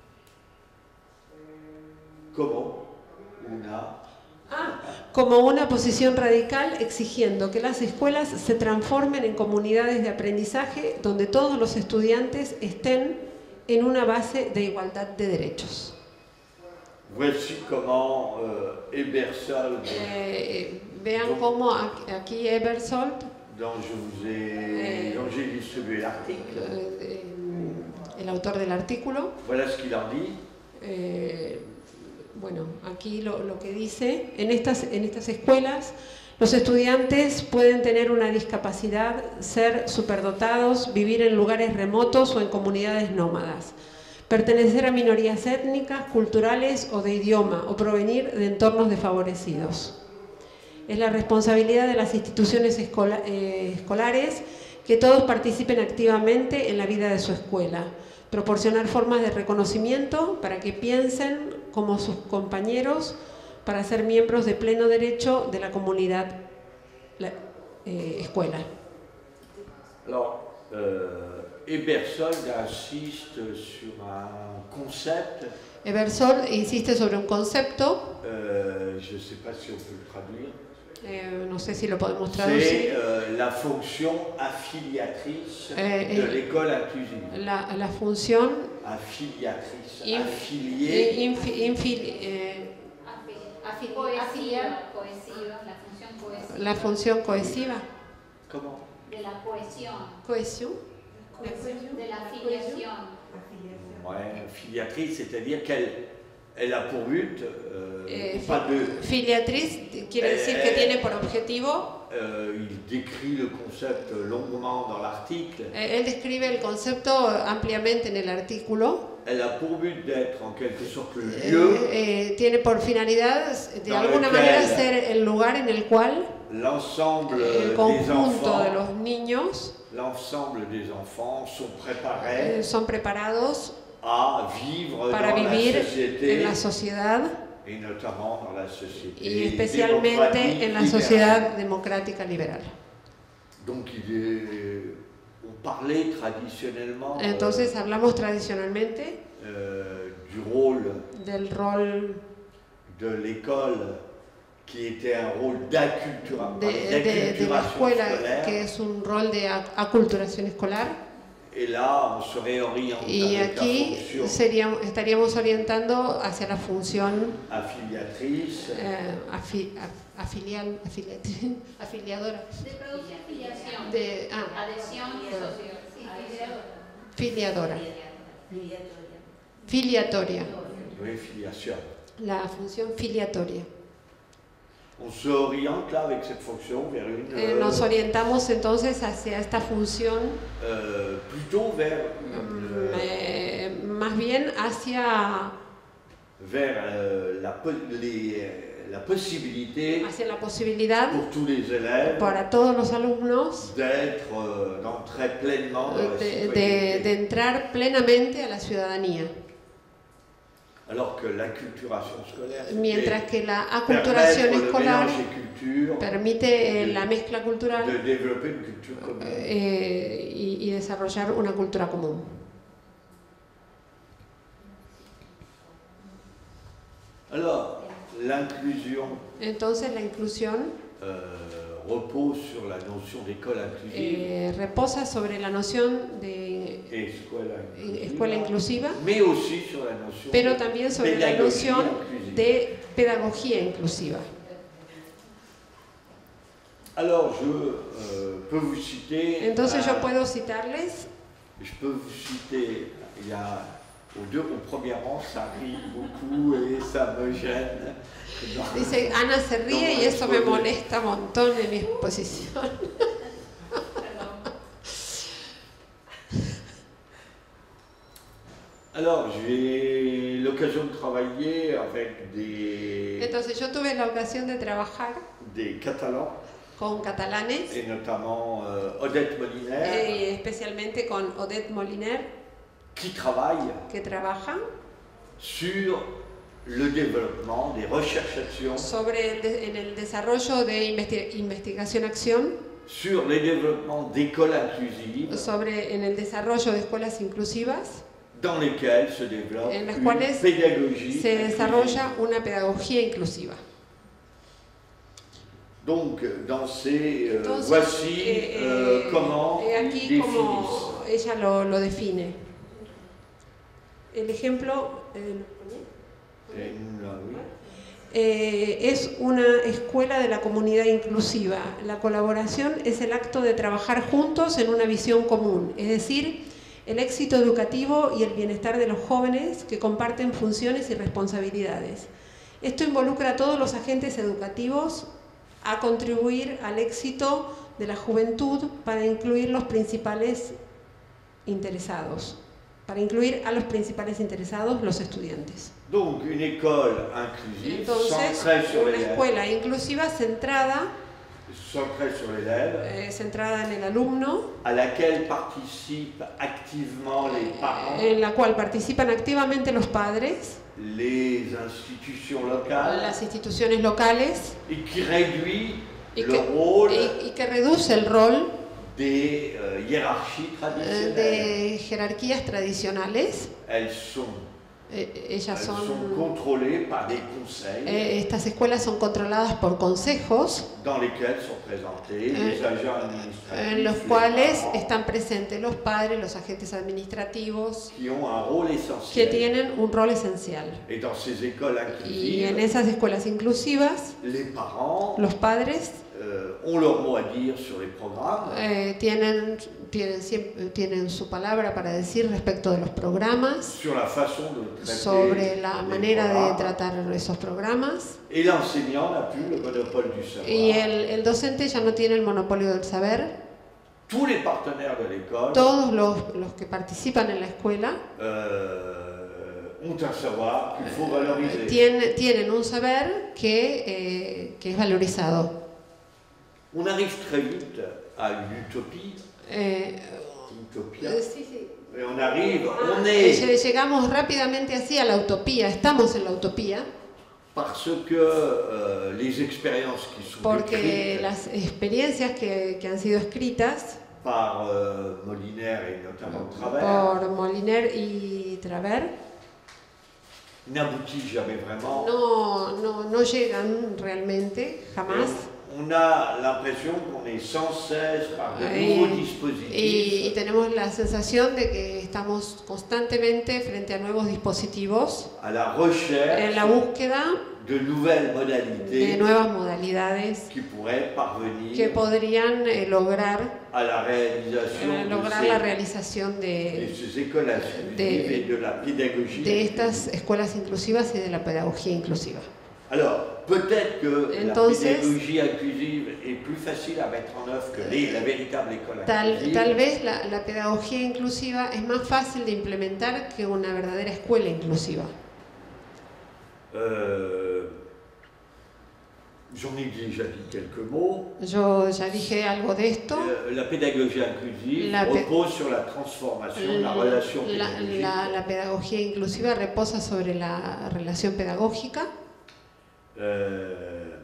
Comment una como una posición radical exigiendo que las escuelas se transformen en comunidades de aprendizaje donde todos los estudiantes estén en una base de igualdad de derechos. Voici comment euh, Ebersold, Eh, vean cómo aquí- aquí Ebersold, dont je vous ai, Eh. dont j'ai distribué l'article, eh, el autor del artículo, voilà ce qu'il en dit. eh, bueno, aquí lo, lo que dice, en estas, en estas escuelas los estudiantes pueden tener una discapacidad, ser superdotados, vivir en lugares remotos o en comunidades nómadas, pertenecer a minorías étnicas, culturales o de idioma, o provenir de entornos desfavorecidos. Es la responsabilidad de las instituciones escola- eh, escolares que todos participen activamente en la vida de su escuela, proporcionar formas de reconocimiento para que piensen como sus compañeros, para ser miembros de pleno derecho de la comunidad la, eh, escuela. Alors, euh, Ebersold insiste sur un concept, Ebersold insiste sobre un concepto, euh, je ne sais pas si on peut le traduire, eh, no sé si lo podemos c'est traducir, euh, la fonction affiliatrice Eh, de eh, l'école inclusive. la, la función Affiliatrice, inf- affiliée, infi- infil- eh, Afi- Poesía, cohesiva, la función cohesiva. la función cohesiva. comment De la cohesión, Cohesión. de la afiliación. Ouais, affiliatrice, c'est-à-dire qu'elle elle a pour but, euh, Eh, pas de... Filiatriz quiere decir que tiene por objetivo, euh, il décrit le concept longuement dans l'article. eh, él describe el concepto ampliamente en el artículo, Elle a pour but d'être en quelque sorte le eh, lieu, eh, tiene por finalidad de Dans alguna lequel manera ser el lugar en el cual l'ensemble el des conjunto de enfants, los niños l'ensemble des enfants sont eh, préparés son preparados à vivre para dans la vivir société en la sociedad et notamment dans la société y especialmente démocratique en la libérale. sociedad democrática liberal. Donc il est, on parlait traditionnellement euh, Entonces hablamos tradicionalmente euh, du rôle del rol de l'école qui était un rôle d'accultura- de, de- de la d'acculturation escuela, scolaire. que es un rol de ac- aculturación escolar, Et là, on se réoriente y avec aquí la fonction seríamos, estaríamos orientando hacia la función affiliatrice. eh, afi- a- afilial, afiliatri- afiliadora, De producir filiación, de, ah, adhesión y bueno. socio. Sí, filiadora, filiatoria, Oui, filiation. la función filiatoria. On se oriente là avec cette fonction vers une. Eh, nos orientamos entonces hacia esta función, euh, plutôt vers, une, mm, eh, más bien hacia, vers euh, la, po- les- la possibilité hacia la posibilidad pour tous les élèves para todos los alumnos d'être, euh, d'entrer pleinement dans la de, de- citoyenneté. de entrar plenamente a la ciudadanía, Alors que l'acculturation scolaire, mientras c'était que la aculturación permettre le escolar mélange des cultures, permite eh, la mezcla de cultural développer une culture commune. eh, y, y desarrollar una cultura común. Alors, l'inclusion Entonces la inclusión euh, repose sur la notion d'école inclusive eh, reposa sobre la noción de et escuela inclusive, escuela inclusiva, mais aussi sur la notion pero de también sobre la pédagogie noción inclusive. de pedagogía inclusiva. Alors, je euh, peux vous citer. Entonces yo un- puedo citarles, Je peux vous citer. Il y a aux deux, au premier rang, ça rit beaucoup et ça me gêne. Dans- dice, Ana se ríe y eso me molesta un montón en mi exposición. Alors, j'ai l'occasion de travailler avec des, Entonces yo tuve la ocasión de trabajar des Catalans con catalanes, et notamment euh, Odette Moliner, eh, especialmente con Odette Moliner, qui travaille que trabaja sur le développement des recherches-actions, sobre el de- en el desarrollo de investi- investigación-acción, sur les développements d'écoles inclusives, sobre en el desarrollo de escuelas inclusivas, dans lesquelles se développe en las une cuales pédagogie se inclusive. desarrolla una pedagogía inclusiva. Donc, dans ces, euh, Entonces, voici eh, euh, eh, comment he ils aquí définissent. como ella lo, lo define. El ejemplo eh, Et nous, là, oui. eh, es una escuela de la comunidad inclusiva. La colaboración es el acto de trabajar juntos en una visión común, es decir, el éxito educativo y el bienestar de los jóvenes que comparten funciones y responsabilidades. Esto involucra a todos los agentes educativos a contribuir al éxito de la juventud para incluir los principales interesados, para incluir a los principales interesados, los estudiantes. Donc, une école inclusive, Entonces, centrée sur una l'élève, escuela inclusiva centrada, centrée sur l'élève, eh, centrada en el alumno, à laquelle participent activement les parents, en la cual participan activamente los padres, les institutions locales, las instituciones locales, et qui réduit y le que, rôle y- y que reduce el rol des euh, hiérarchies eh, traditionnelles. de jerarquías tradicionales. Elles sont, Eh, ellas elles sont son, contrôlées par des conseils eh, estas escuelas son controladas por consejos dans lesquels sont présentés les agents administratifs, en los les cuales parents, están presentes los padres, los agentes administrativos, qui ont un rôle que essentiel. tienen un rol esencial. Et dans ces écoles Y en inclusives, esas escuelas inclusivas, les parents los padres euh, ont leur mot à dire sur les programmes, eh, tienen, tienen, siempre, tienen su palabra para decir respecto de los programas, sur la façon de traiter sobre la les manera de programmes. tratar esos programas. Et l'enseignant n'a plus le monopole du savoir. Y el, el docente ya no tiene el monopolio del saber. Tous les partenaires de l'école Todos los, los que participan en la escuela euh, ont un savoir qu'il faut valoriser. tienen, tienen un saber que, eh, que es valorizado. On arrive très vite à l'utopie, Eh, utopia, eh, sí, sí. et on arrive, Ah, on eh, est, llegamos rápidamente así a la utopía, estamos en la utopía, parce que euh, les expériences qui sont porque décrites las experiencias que, que han sido escritas par euh, Moliner et notamment Travers por Moliner y Travers n'aboutissent jamais vraiment. no, no, no llegan realmente, jamás. On a l'impression qu'on est sans cesse par de Eh, nouveaux Y, dispositifs y tenemos la sensación de que estamos constantemente frente a nuevos dispositivos à la recherche en la búsqueda de nouvelles de modalités nuevas modalidades qui pourraient parvenir que podrían eh, lograr, à la réalisation eh, de, lograr ces, la realización de de, ces écoles inclusives de- et de la pédagogie. de estas escuelas inclusivas y de la pedagogía inclusiva. Alors, peut-être que Entonces, la pédagogie inclusive est plus facile à mettre en œuvre que les- la véritable école Tal, inclusive. tal vez la, la pedagogía inclusiva es más fácil de implementar que una verdadera escuela inclusiva. Euh, J'en ai déjà dit quelques mots. Yo ya dije algo de esto. Euh, la pédagogie inclusive La pe- repose sur la transformation de la relation La, pédagogique. la- la pedagogía inclusiva reposa sobre la relación pedagógica Euh,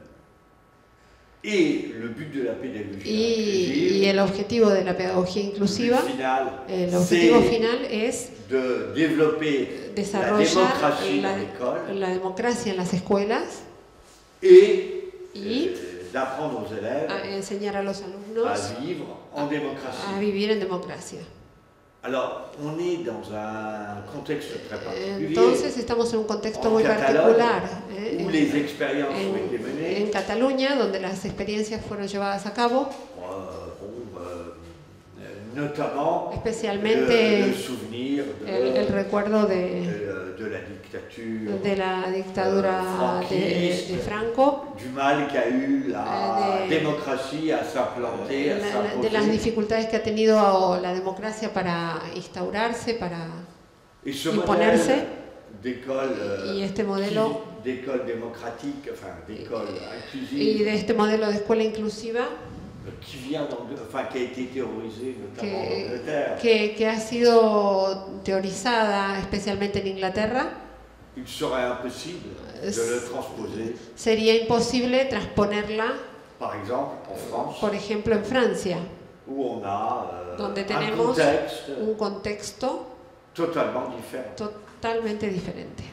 et le but de la pédagogie y, inclusive, y el objetivo de la pedagogía le inclusiva, but final, el objetivo c'est final es de développer la desarrollar démocratie la, dans l'école la democracia en las escuelas et y euh, d'apprendre aux élèves a enseñar a los alumnos à vivre en démocratie. a vivir en democracia. Alors, on est dans un contexte très particulier Entonces estamos en un contexto En muy Catalogne, particular, ¿eh? où en, les expériences ont été en, menées. en Cataluña, donde las experiencias fueron llevadas a cabo, Euh, bon, euh, notamment especialmente le, le souvenir de, el, el recuerdo de, de, de la dictature, de la dictadura de, de Franco, du mal qu'a eu la Eh, de- démocratie à s'implanter, à la- la- de s'imposer. las dificultades que ha tenido la democracia para instaurarse, para Et ce imponerse. modèle d'école euh, y este modelo qui d'école démocratique, enfin d'école y inclusive, de este modelo de escuela inclusiva qui vient d'Ang- enfin qui a été théorisé notamment en que, Angleterre. que, que ha sido teorizada especialmente en Inglaterra, Il serait impossible de le transposer, sería imposible transponerla, par exemple, en France, por ejemplo, en Francia, où on a euh, donde un tenemos contexte un contexto totalement différent. totalmente diferente.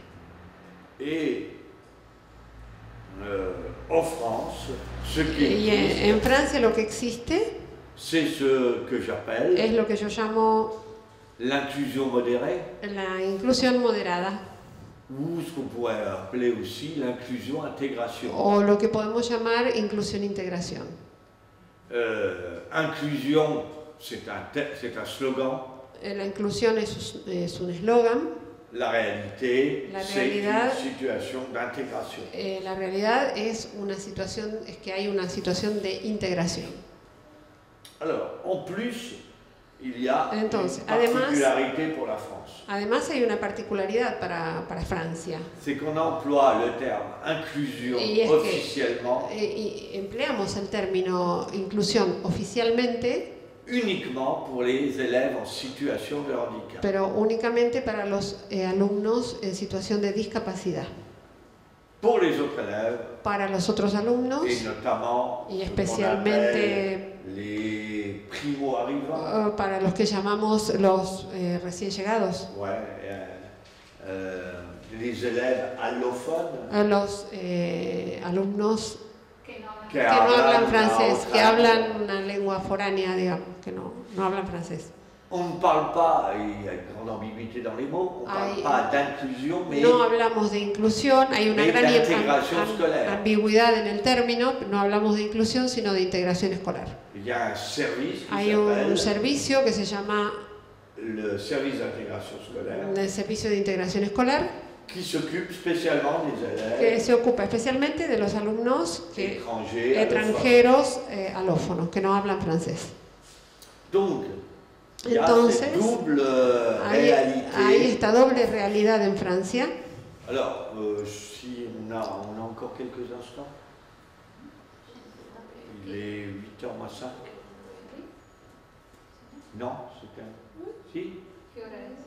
Et euh, en France, ce qui Y existe, en en Francia lo que existe c'est ce que es j'appelle lo que yo llamo l'inclusion modérée, la inclusión moderada, ou ce qu'on pourrait appeler aussi l'inclusion intégration. o lo que podemos llamar inclusión-integración. Euh, inclusion, c'est un, te- c'est un slogan. Eh, La inclusión es, es un eslogan, La réalité, La c'est realidad- une situation d'intégration. eh, la realidad es una situación, es que hay una situación de integración. Alors, en plus, il y a Entonces, une además- particularité pour la France. Además hay una particularidad para, para Francia, C'est qu'on emploie le terme inclusion y es que officiellement eh, y empleamos el término inclusión oficialmente, uniquement pour les élèves en situation de handicap. pero únicamente para los eh, alumnos en situación de discapacidad. Pour les autres élèves, Para los otros alumnos, et notamment y ce qu'on especialmente appelle les primo-arrivants, eh, para los que llamamos los eh, recién llegados, ouais, euh, euh, les élèves allophones, a los eh, alumnos Que no hablan. que que no hablan una francés, otra- que hablan una lengua foránea, digamos, que no, no hablan francés. On ne parle pas, il y a une grande ambiguïté dans les mots, on ne parle Ay, pas d'inclusion, mais No hablamos de inclusión, hay una Mais gran d'integración am- am- escolar. ambigüedad en el término, no hablamos de inclusión, sino de integración escolar. il y a un service qui Hay un s'appelle servicio que se llama le service d'intégration scolaire, el Servicio de Integración Escolar, qui s'occupe spécialement des que élèves se ocupa especialmente de los alumnos que, étrangers. allophones. extranjeros eh, alófonos, que no hablan francés. Donc, il y a Entonces, cette double euh, Hay, réalité. hay esta doble realidad en Francia. Alors, euh, si on a, on a encore quelques instants, il est huit heures moins cinq. Non, c'est un... Si. ¿Qué hora es?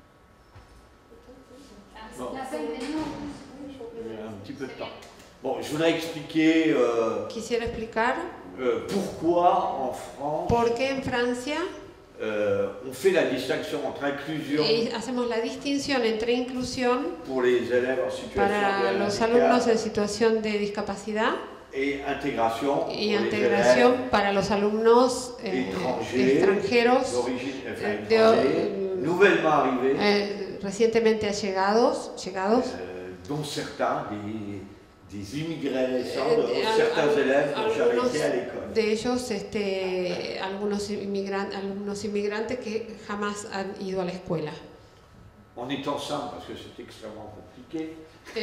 Ah, Bon. las veinte, no. Il y a un petit peu de temps. Bon, je voudrais expliquer euh, Quisiera explicar euh, pourquoi en France por qué en Francia euh, on fait la distinction entre inclusion eh, hacemos la distinción entre inclusión pour les élèves en situation para de los handicap alumnos en situación de discapacidad et intégration y pour les integración élèves para los alumnos eh, étrangers, extranjeros d'origine, enfin, eh, de- étrangers, mm, nouvellement arrivés, eh, recientemente allegados, llegados. euh, dont certains des, des immigrés récents, Eh, dont eh, al- certains al- élèves n'ont jamais algunos été à l'école. de ellos, este, algunos, inmigran- algunos inmigrantes que jamás han ido a la escuela. On est ensemble parce que c'est extrêmement compliqué.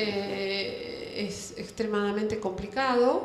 Eh, es extremadamente complicado.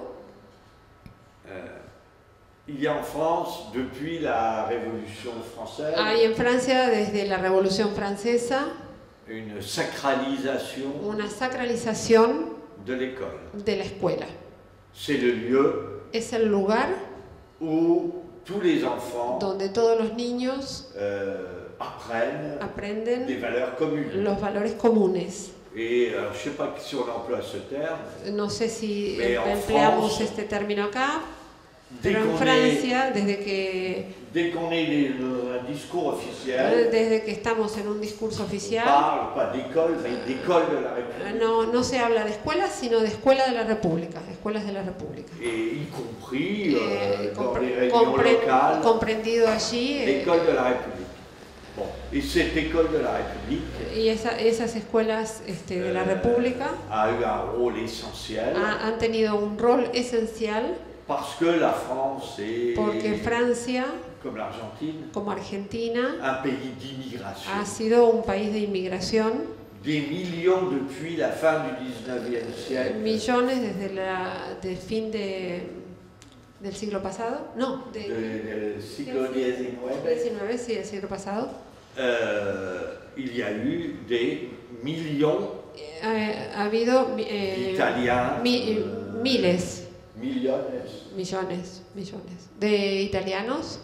Euh, il y a en France, depuis la Révolution française, Hay en Francia, desde la Revolución Francesa, une sacralisation una sacralización de l'école. de la escuela. C'est le lieu Es el lugar où tous les enfants donde todos los niños euh, apprennent des aprenden valeurs communes. los valores comunes. Et alors, je ne sais pas si on emploie ce terme, No sé si Mais en empleamos France, este término acá, dès pero en qu'on est, Francia, desde que, dès qu'on est dans un discours officiel, desde que estamos en un discurso on oficial, parle pas d'école, mais d'école de la République. no, no se habla de escuelas, sino de escuela de la República, escuelas de la República. Et y compris euh, Eh, dans compre- les réunions compre- locales, comprendido allí, eh, l'école de la République. Bon, et cette école de la République y esa- esas escuelas este, de la euh, República a eu un rôle essentiel ha- han tenido un rol esencial parce que la France est, porque Francia, comme l'Argentine, como Argentina, un pays d'immigration. ha sido un país de inmigración, Des millions depuis la fin du dix-neuvième siècle. millones desde la, del fin de, del siglo pasado, no, de- de del siglo diecinueve, diecinueve, sí, del siglo pasado, euh, il y a eu des millions eh, ha habido eh, Italiens, mi- euh, miles, millones, millones, millones de italianos,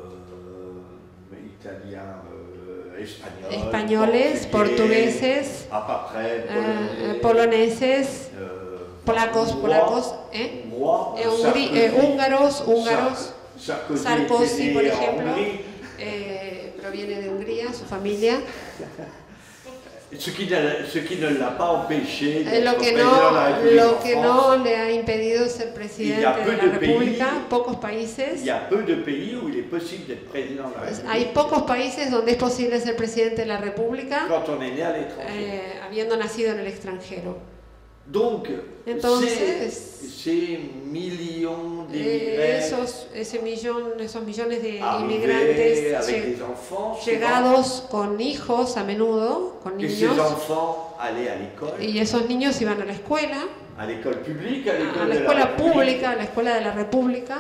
euh, italiens, euh, espagnols, españoles, portugueses, après, eh, polonais, poloneses, euh, polacos, hongrois, polacos, ¿eh? hongrois, Eh, hungri- Sarkozy, eh, húngaros, húngaros. Sar- Sarkozy, Sarkozy, était por né en ejemplo, Hongrie. eh, proviene de Hungría, su familia. Ce qui ne, ce qui ne l'a pas empêché Eh, d'être lo, que président de la no, République lo en que France. no le ha impedido ser presidente Il y a peu de la de República, pays- pocos Il países. y a peu de pays où il est possible d'être président de la Pues, République hay pocos países donde es posible ser presidente de la República quand on est né à l'étranger. eh, habiendo nacido en el extranjero. Donc, Entonces, ces, ces millions Eh, d'immigrés esos, ese millón, esos millones de arrivés inmigrantes avec lle- des enfants, souvent, llegados con hijos a menudo, con et ces niños, enfants allaient à l'école, y esos niños iban a la escuela, à l'école publique, à a l'école la de la escuela République. pública, a la escuela de la República,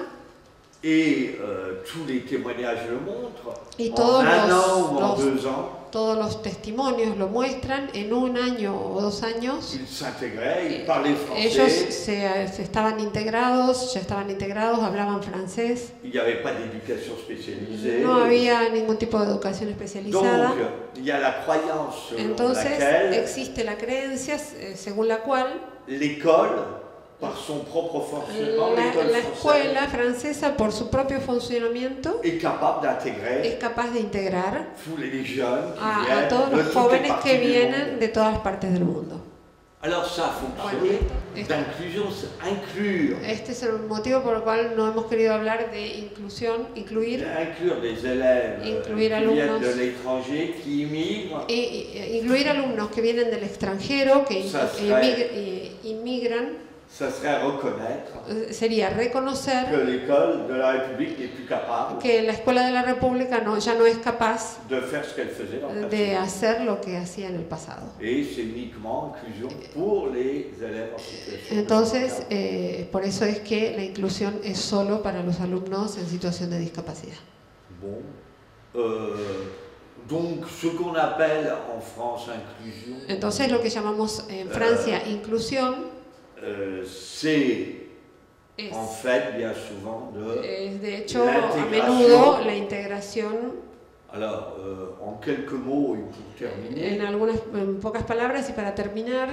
Et euh, tous les témoignages le montrent. Y En todos un los- an ou en los- deux ans, todos los testimonios lo muestran, en un año o dos años ils s'intégraient, ils parlaient ellos français. se, se estaban integrados, ya estaban integrados, hablaban francés, Il n'y avait pas d'éducation spécialisée. no había ningún tipo de educación especializada. Donc, il y a la croyance selon Entonces laquelle existe la creencia eh, según la cual l'école, par son propre fonctionnement, la, l'école la française, escuela francesa, por su propio funcionamiento, est capable d'intégrer es capaz de integrar tous les jeunes qui a, a viennent todos de los toutes les jóvenes parties que du vienen monde. de todas partes del mundo. Alors ça a fonctionné Bueno, d'inclusion, c'est inclure, Este es el motivo por el cual no hemos querido hablar de inclusión, incluir, inclure des élèves euh, qui Incluir viennent alumnos. de l'étranger, qui immigrent. e- e- incluir alumnos que vienen del extranjero, que Ça in- serait- emig- eh, inmigran, Ça serait reconnaître eh, sería que reconocer l'école de la République n'est plus capable que la escuela de la República no, ya no es capaz de faire ce qu'elle faisait dans le de passé. hacer lo que hacía en el pasado. Et c'est uniquement inclusion pour les élèves en situation de Entonces, handicap. eh, por eso es que la inclusión es solo para los alumnos en situación de discapacidad. Bon. Euh, donc, ce qu'on appelle en France inclusion, Entonces, lo que llamamos en Francia inclusión euh, c'est es, en fait bien souvent de... es, de hecho, la a integración. menudo la integración, Alors, euh, en quelques mots et pour terminer, en algunas, en pocas palabras y para terminar,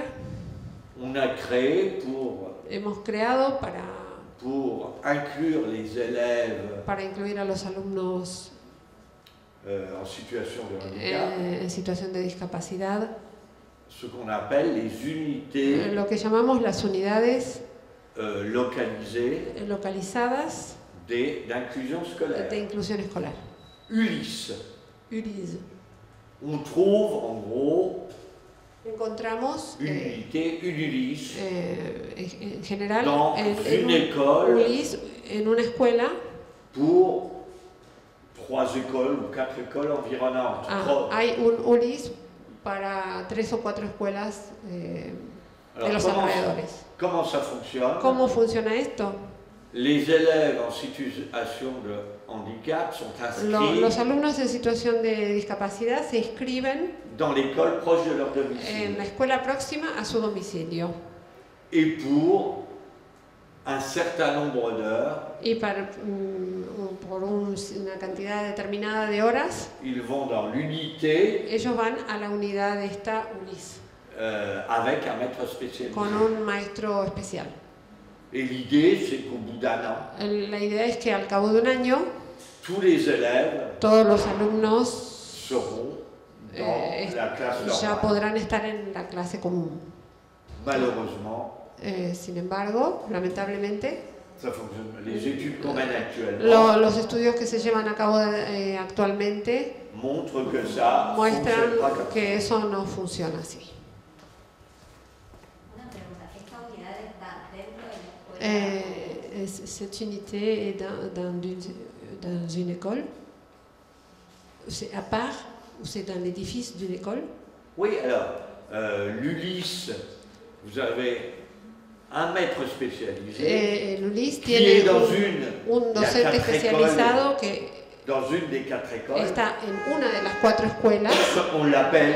on a créé pour, hemos creado para, pour inclure les élèves para incluir a los alumnos euh, en situation de handicap, eh, en situación de discapacidad, ce qu'on appelle les unités lo que llamamos las unidades euh, localisées localizadas des- d'inclusion scolaire. de inclusión escolar. Ulysse. U L I S. On trouve en gros Encontramos une eh, unité, une Ulysse, eh, en, en general dans en, en une un école U L I S, en una escuela. pour trois écoles ou quatre écoles environnantes. Ah, Trois. hay un U L I S para tres o cuatro escuelas eh, de Alors, los comment, alrededores. comment ça fonctionne? ¿Cómo funciona esto? Les élèves en situation de handicap sont Lo- inscrits los alumnos en situación de discapacidad se inscriben dans l'école proche de leur en la domicile. escuela próxima a su domicilio. Et pour un certain nombre d'heures, Y para, mm, por un- una cantidad determinada de horas, ils vont dans l'unité ellos van a la unidad de esta U L I S euh, avec un maître spécialisé. con un maestro especial. Et l'idée, c'est qu'au bout d'un an, La idea es que al cabo de un año tous les élèves todos los alumnos seront dans eh, la classe ya normale. podrán estar en la clase común. Malheureusement, Eh, sin embargo, lamentablemente, ça fonctionne. Les études qu'on mène actuellement lo- los estudios que se llevan a cabo eh, actualmente montrent que ça muestran fonctionne pas comme que eso no funciona así. Una pregunta, ¿esta unidad está dentro de la escuela? Eh, es- cette unité est dans, dans une, dans une école? C'est à part ou c'est dans l'édifice d'une école? Oui, alors, euh, l'Ulysse, vous avez un maître spécialisé Eh, el U L I S qui est tiene dans un, une, un il y a docente quatre especializado que écoles, dans une des quatre écoles. está en una de las cuatro escuelas. On l'appelle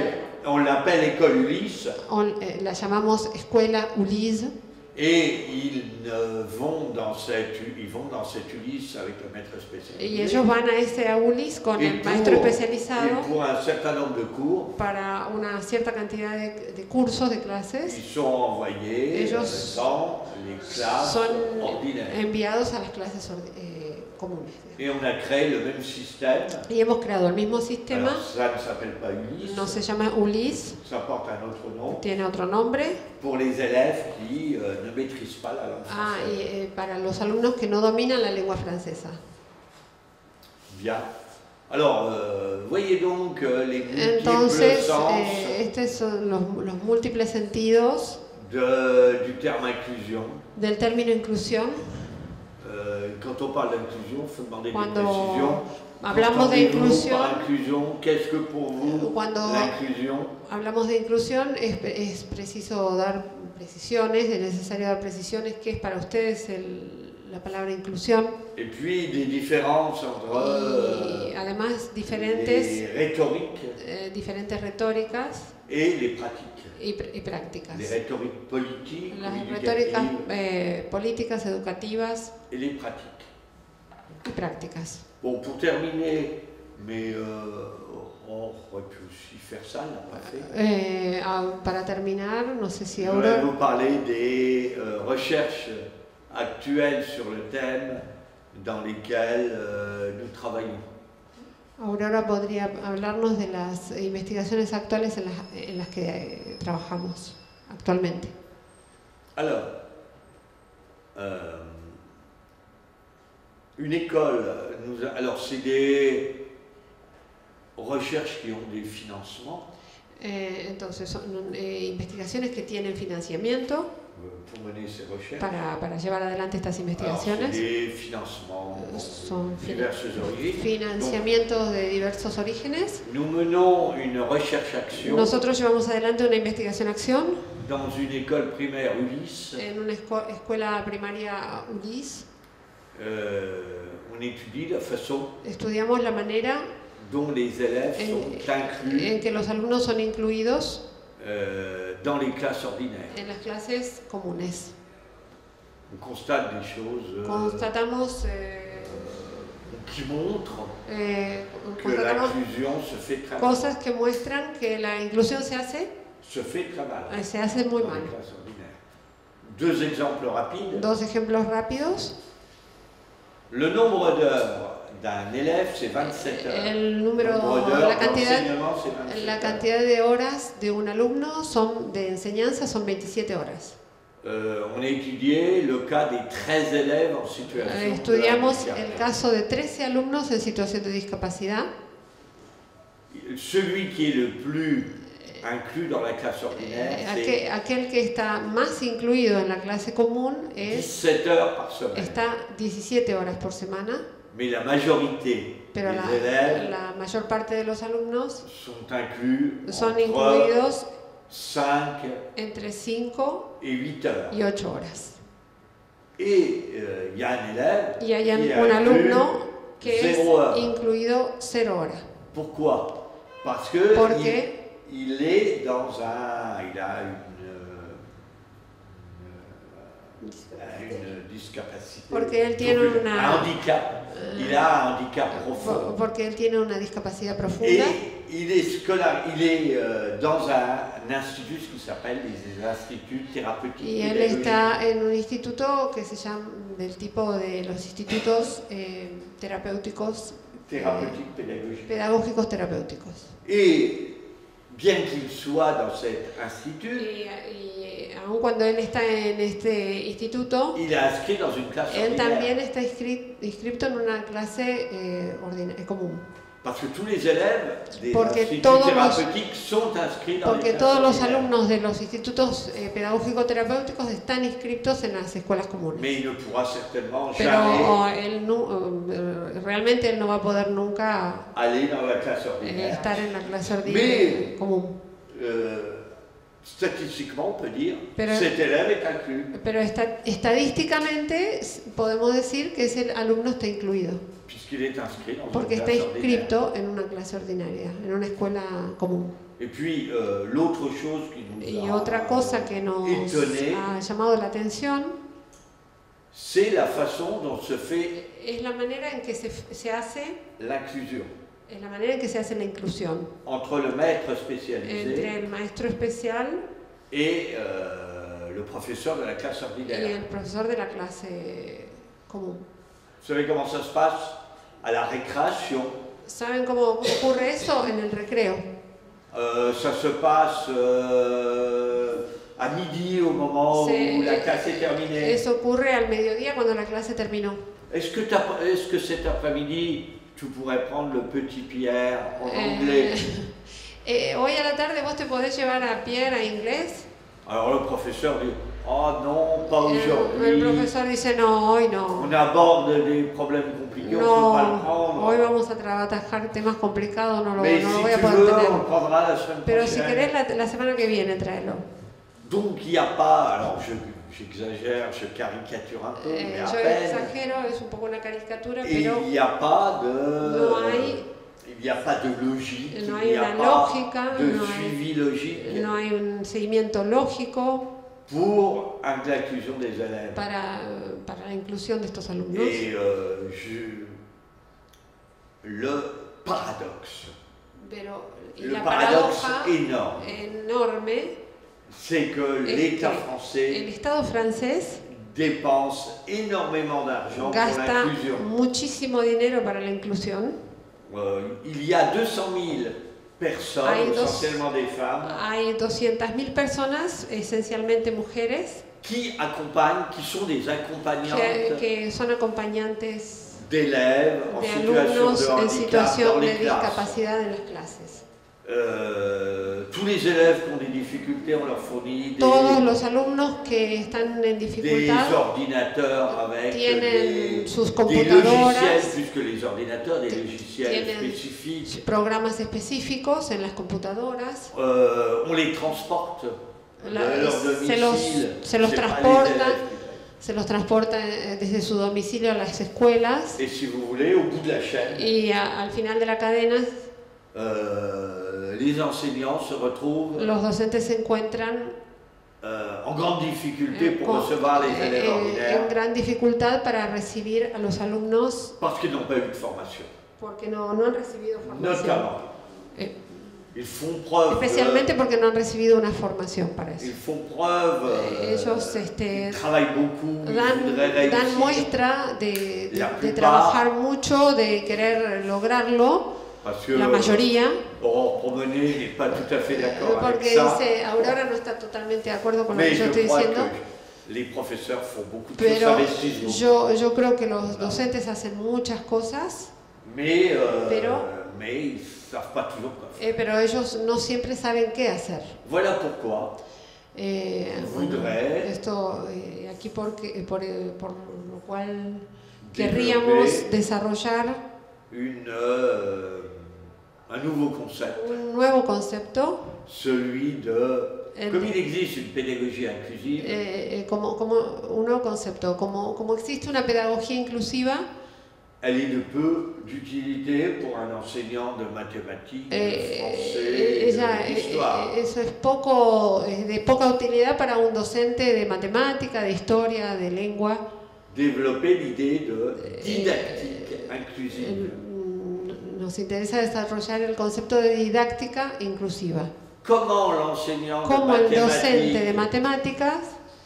on l'appelle école Ulysse. On, eh, la llamamos Escuela Ulysse. Et ils euh, vont dans cette, ils vont dans cette Ulysse avec le maître spécialisé. Y ellos van a ese Ulysse con Et el pour, maestro especializado et pour un certain nombre de cours, para una cierta cantidad de, de cursos, de clases. ils sont envoyés Ellos euh, dans les classes son ordinaires. enviados a las clases eh, comunes. Et on a créé le même système. Y hemos creado el mismo sistema. Alors, ça ne s'appelle pas Ulysse. No se llama Ulysse, Ça porte un autre nom. tiene otro nombre. Pour les élèves qui euh, ne maîtrisent pas la langue Ah, française. y eh, para los alumnos que no dominan la lengua francesa. Bien. Alors, euh, voyez donc euh, les multiples Entonces, sens eh, estos son los, los múltiples sentidos de, du terme inclusion. del término inclusión. Euh, quand on parle d'inclusion, il faut demander des Cuando précisions. hablamos de Qu'entendez-vous inclusión, par inclusion, qu'est-ce que pour vous Cuando l'inclusion? hablamos de inclusión, es, es preciso dar precisiones, es necesario dar precisiones. ¿Qué es para ustedes el, la palabra inclusión? Et puis des différences entre Y euh, además les diferentes, rhétoriques eh, diferentes retóricas et les pratiques. y, pr- y prácticas. Les rhétoriques politiques, Las ou retóricas éducatives, eh, políticas, educativas et les pratiques. y prácticas. Bon, pour terminer, mais euh, on aurait pu aussi faire ça, on l'a pas fait. Eh, ah, para terminar, no sé si Je voudrais Aurora, vous parler des euh, recherches actuelles sur le thème dans lesquelles euh, nous travaillons. Aurora podría hablarnos de las investigaciones actuales en las, en las que eh, trabajamos actualmente. Alors, euh, une école, nous a- alors c'est des recherches qui ont des financements Eh, entonces, son eh, investigaciones que tienen financiamiento euh, pour mener ces recherches. para, para llevar adelante estas Alors, c'est investigaciones. des financements Eh, Son de fin- diverses origines. financiamientos de diversos orígenes. Nous menons une recherche-action Nosotros llevamos adelante una investigación-acción dans une école primaire Ulysse. en una esco- escuela primaria Ulysse. Euh, on étudie la façon Estudiamos la manera dont les élèves en, sont inclus en que los alumnos son incluidos euh, dans les classes ordinaires. en las clases comunes. On constate des choses euh, Constatamos, eh, qui montrent eh, que constatamos l'inclusion se fait très mal. cosas que muestran que la inclusión se hace, Se fait très mal eh, se hace muy dans mal. les classes ordinaires. Deux exemples rapides. Dos ejemplos rápidos. Le nombre d'heures d'un élève, c'est vingt-sept heures. El Le número, nombre d'heures la cantidad, d'enseignement, c'est vingt-sept la heures. cantidad de horas de un alumno son de enseñanza son veintisiete horas. Euh, on a étudié le cas des treize élèves en situation Eh, de Estudiamos handicap. el caso de trece alumnos en situación de discapacidad. Celui qui est le plus inclus dans la classe Eh, ordinaire, aquel, c'est aquel que está más incluido en la clase común es, dix-sept heures par semaine. está diecisiete horas por semana, Mais la majorité pero des la, élèves la mayor parte de los alumnos sont inclus son entre incluidos cinq entre cinco et huit heures. y ocho horas. Et euh, il y a un élève Y hay qui est un inclus alumno que es zéro heure. incluido cero horas. Pourquoi? Parce que Porque il, il est dans un, il a une, une, une discapacité, Porque él tiene un una- handicap. Il a un handicap po- profond. porque él tiene una discapacidad Et profunda il est scolar, il est euh, dans un, un institut qui s'appelle les instituts thérapeutiques. y él pédagogiques. está en un instituto que se llama del tipo de los institutos eh, terapéuticos, Thérapeutique pédagogique. pedagógicos terapéuticos. Et bien qu'il soit dans cet institut, Y, y aun cuando él está en este instituto, il est inscrit dans une classe él también ordinaire. está inscri- inscrito en una clase eh, ordina- eh, común. Parce que tous les élèves des Porque instituts todos los- thérapeutiques sont inscrits dans les Porque classes todos los ordinaires. alumnos de los institutos eh, pedagógicos terapéuticos están inscritos en las escuelas comunes. Mais il ne pourra certainement Pero jamais oh, él nu- eh, realmente él no va a poder nunca aller dans la classe eh, ordinaire. estar en la clase Mais- ordinaria común. Euh, statistiquement, on peut dire Pero- cet élève est inclus, Pero esta- estadísticamente s- podemos decir que ese alumno está incluido, puisqu'il est inscrit dans porque une está classe ordinaire. inscrito en una clase ordinaria, en una escuela común. Et puis, euh, l'autre chose qui nous Y a otra cosa que nos étonné, ha llamado la atención c'est la façon dont se fait es la manera en que se, se hace, l'inclusion es la manera en que se hace la inclusión entre le maître entre spécialisé el maestro especial et euh, le professeur de la classe y ordinaire. el profesor de la clase común. Vous savez comment ça se passe à la récréation? ¿Saben cómo ocurre eso? En el recreo. Euh, ça se passe euh, à midi au moment Se- où la classe est terminée. Eso ocurre al mediodía cuando la clase terminó. Est-ce que, t'as- est-ce que cet après-midi, tu pourrais prendre le petit Pierre en Eh, anglais? eh, hoy a la tarde vos te podés llevar a Pierre a inglés. Alors le professeur dit, oh non, pas El, el aujourd'hui. profesor dice, no, hoy no. On aborde des problèmes compliqués, on ne peut pas le No, prendre. hoy vamos a trabajar temas complicados, no lo, Mais no lo si voy a tu poder veux, tener. on le prendra la semaine Pero si prochaine. querés, la, la semana que viene tráelo. Donc il n'y a pas, alors je, j'exagère, je caricature un peu, mais Eh, à yo peine. exagero, es un poco una caricatura, Et pero il n'y a pas de, no hay, il n'y a pas de logique, no il n'y hay a una pas lógica, de no suivi hay, logique no hay un seguimiento lógico pour l'inclusion des élèves. para, para la inclusión de estos alumnos. Et euh, je, le paradoxe, Pero y le la paradoxe paradoja énorme, enorme c'est que es l'État que français el Estado francés dépense énormément d'argent pour gasta l'inclusion. muchísimo dinero para la inclusión. Euh, il y a deux cent mille personnes, Hay dos- essentiellement des femmes, Hay doscientas mil personas, esencialmente mujeres, qui accompagnent, qui sont des que, accompagnantes que son acompañantes d'élèves en de situation alumnos de en handicap situación dans de les classes. discapacidad en las clases. Euh, tous les élèves qui ont des difficultés, on leur fournit des, Todos los alumnos que están en des dificultad ordinateurs avec tienen des, sus des computadoras, logiciels, puisque les ordinateurs, des logiciels tienen spécifiques, programas específicos en las computadoras. euh, on les transporte La- de leur se los, domicile. se los C'est pas les transporta, élèves. se los transporta eh, desde su domicilio a las escuelas Et si vous voulez, au bout de la chaîne, y a- al final de la cadena euh, les enseignants se retrouvent los docentes se encuentran euh, en grande difficulté eh, pour con- recevoir les eh, élèves eh, en ordinaires gran dificultad para recibir a los alumnos parce qu'ils n'ont pas eu de formation. porque no, no han recibido formación. Notamment, Eh, ils font preuve, especialmente porque no han recibido una formación para ils eso. font preuve, Eh, euh, ellos este, ils travaillent beaucoup, ils dan, voudraient dan réussir, muestra de, de- La de plupart- trabajar mucho, de querer lograrlo, parce que la mayoría. Aurore Promené n'est pas tout à fait d'accord avec Porque ça, dice, Aurora no está totalmente de acuerdo con lo que mais yo je estoy crois diciendo, que les professeurs font beaucoup de choses, pero s'investissent beaucoup. yo, yo creo que los docentes hacen muchas cosas, Mais, euh, Pero- mais ils ne savent pas toujours quoi faire. eh, pero ellos no siempre saben qué hacer. Voilà pourquoi Eh, Voudrais- esto eh, aquí porque, por, eh, por lo cual développer querríamos desarrollar une, euh, un nouveau concept, un nuevo concepto, celui de... El Comme de- il existe une pédagogie inclusive, eh, eh, como, como un nuevo concepto, como, como existe una pedagogía inclusiva, elle est de peu d'utilité pour un enseignant de mathématiques, de Eh, français, ella, de- eh, d'histoire. eh, eso es poco, es de poca utilidad para un docente de matemática, de historia, de lengua. Développer l'idée de Eh, didactique inclusive. El- nos interesa desarrollar el concepto de didáctica inclusiva. Comment l'enseignant de Como el docente de mathématiques, matemáticas,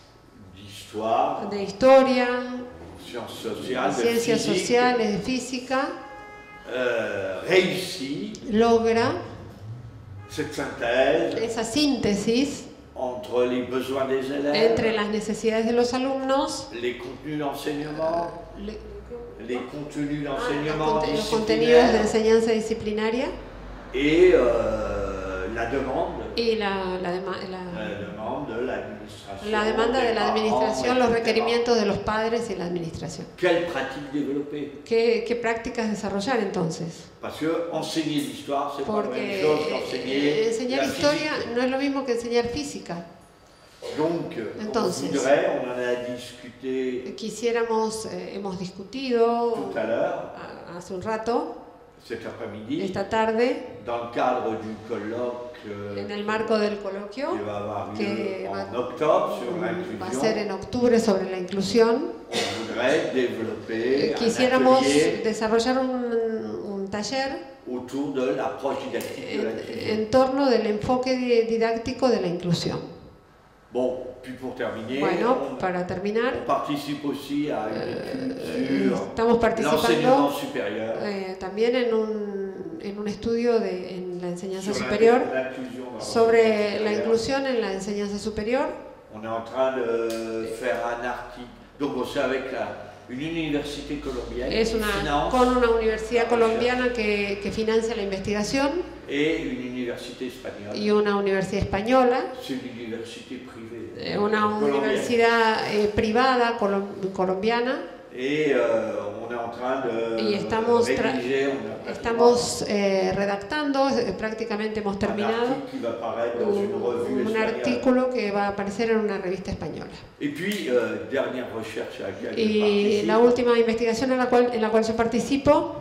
d'histoire, de historia, sciences de sociales, de ciencias physique, sociales, de física, euh, réussit logra cette synthèse esa síntesis entre les besoins des élèves, entre las necesidades de los alumnos, les contenus d'enseignement, le- les contenus ah, los d'enseignement conte- los contenidos de disciplinaires enseñanza disciplinaria et euh, la demande, y la, la, dema- la- la demande de la l'administration, La demanda de des la parents, administración, los etcétera. requerimientos de los padres y la administración. Quelle pratique développer? ¿Qué, qué prácticas desarrollar entonces? Parce que enseigner l'histoire, c'est pas la Porque même chose qu'enseigner eh, enseñar la historia physique. no es lo mismo que enseñar física. Donc, Entonces, on voudrait, on en a discuté Quisiéramos, eh, hemos discutido tout à l'heure, a- hace un rato, cet après-midi, esta tarde, dans le cadre du colloque euh, en el marco del qui coloquio, va avoir lieu que va- en octobre sur va a l'inclusion. ser en octubre sobre la inclusión. On voudrait développer Eh, un Quisiéramos atelier desarrollar un, un taller autour de l'approche didactique de en, l'inclusion. en torno del enfoque di- didáctico de la inclusión. Bon, puis pour terminer, Bueno, on, para terminar, on participe aussi à une étude eh, sur estamos l'enseignement participando supérieur, eh, también en un, en un estudio de, en la enseñanza sur superior l'inclusion dans sobre l'enseignement la supérieur. inclusión en la enseñanza superior. On est en train de faire un article, donc c'est avec la, une université colombienne Es qui una, finance con una universidad colombiana que, que financia la investigación et une université espagnole. y una universidad española, C'est une université privée eh, una colombienne. universidad eh, privada colom- colombiana. Et euh, on est en train de Y estamos tra- rédiger, on a Estamos eh, redactando, eh, prácticamente hemos un terminado, article qui va apparaître dans une revue un, un espagnole. artículo que va a aparecer en una revista española. Et puis, euh, dernière recherche à laquelle je Y participe, la última investigación en la cual, en la cual yo participo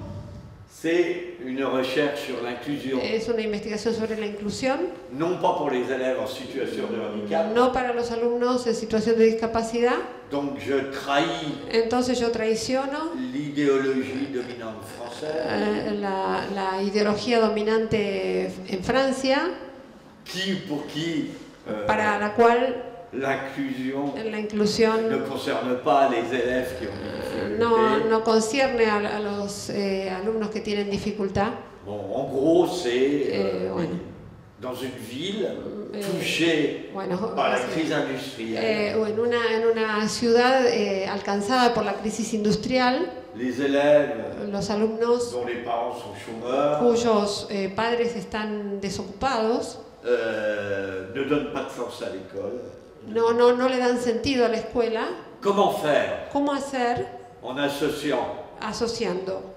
c'est une recherche sur l'inclusion, es una investigación sobre la inclusión, non pas pour les élèves en situation de handicap. no para los alumnos en situación de discapacidad. Donc je trahis Entonces yo traiciono l'idéologie dominante française eh, la, la ideología dominante en Francia, qui, pour qui euh, para la cual l'inclusion la ne inclusión concerne pas les élèves qui ont des difficultés. no, no concierne a, a los eh, alumnos que tienen dificultad. Bon, en gros, c'est Eh, euh, bueno. dans une ville Eh, touchée bueno, par la sí. crise Eh, industrielle. o en, una, en una ciudad eh, alcanzada por la crisis industrial, Les élèves los alumnos dont les parents sont chômeurs cuyos eh, padres están desocupados euh, ne donnent pas de sens à l'école. no, no, no le dan sentido a la escuela. Comment faire ¿Cómo hacer? en associant Asociando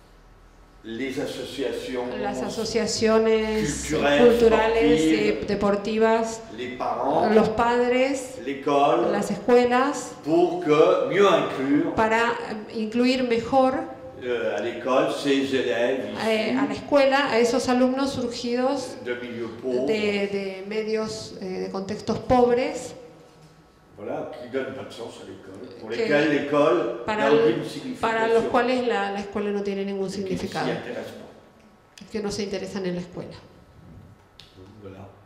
les associations, las asociaciones Culturales, culturales, sportives, eh, deportivas, les parents, los padres, l'école, las escuelas, pour que mieux inclure para incluir mejor euh, à l'école ces élèves eh, a la issus escuela a esos alumnos surgidos de milieux pauvres, de, de medios, eh, de contextos pobres, voilà, qui ne donnent pas de sens à l'école, pour Que lesquels l'école para, n'a aucune el- signification, para los cuales la, la escuela no tiene ningún et qui ne s'y significado, intéressent pas. que no se interesan en la escuela. Voilà.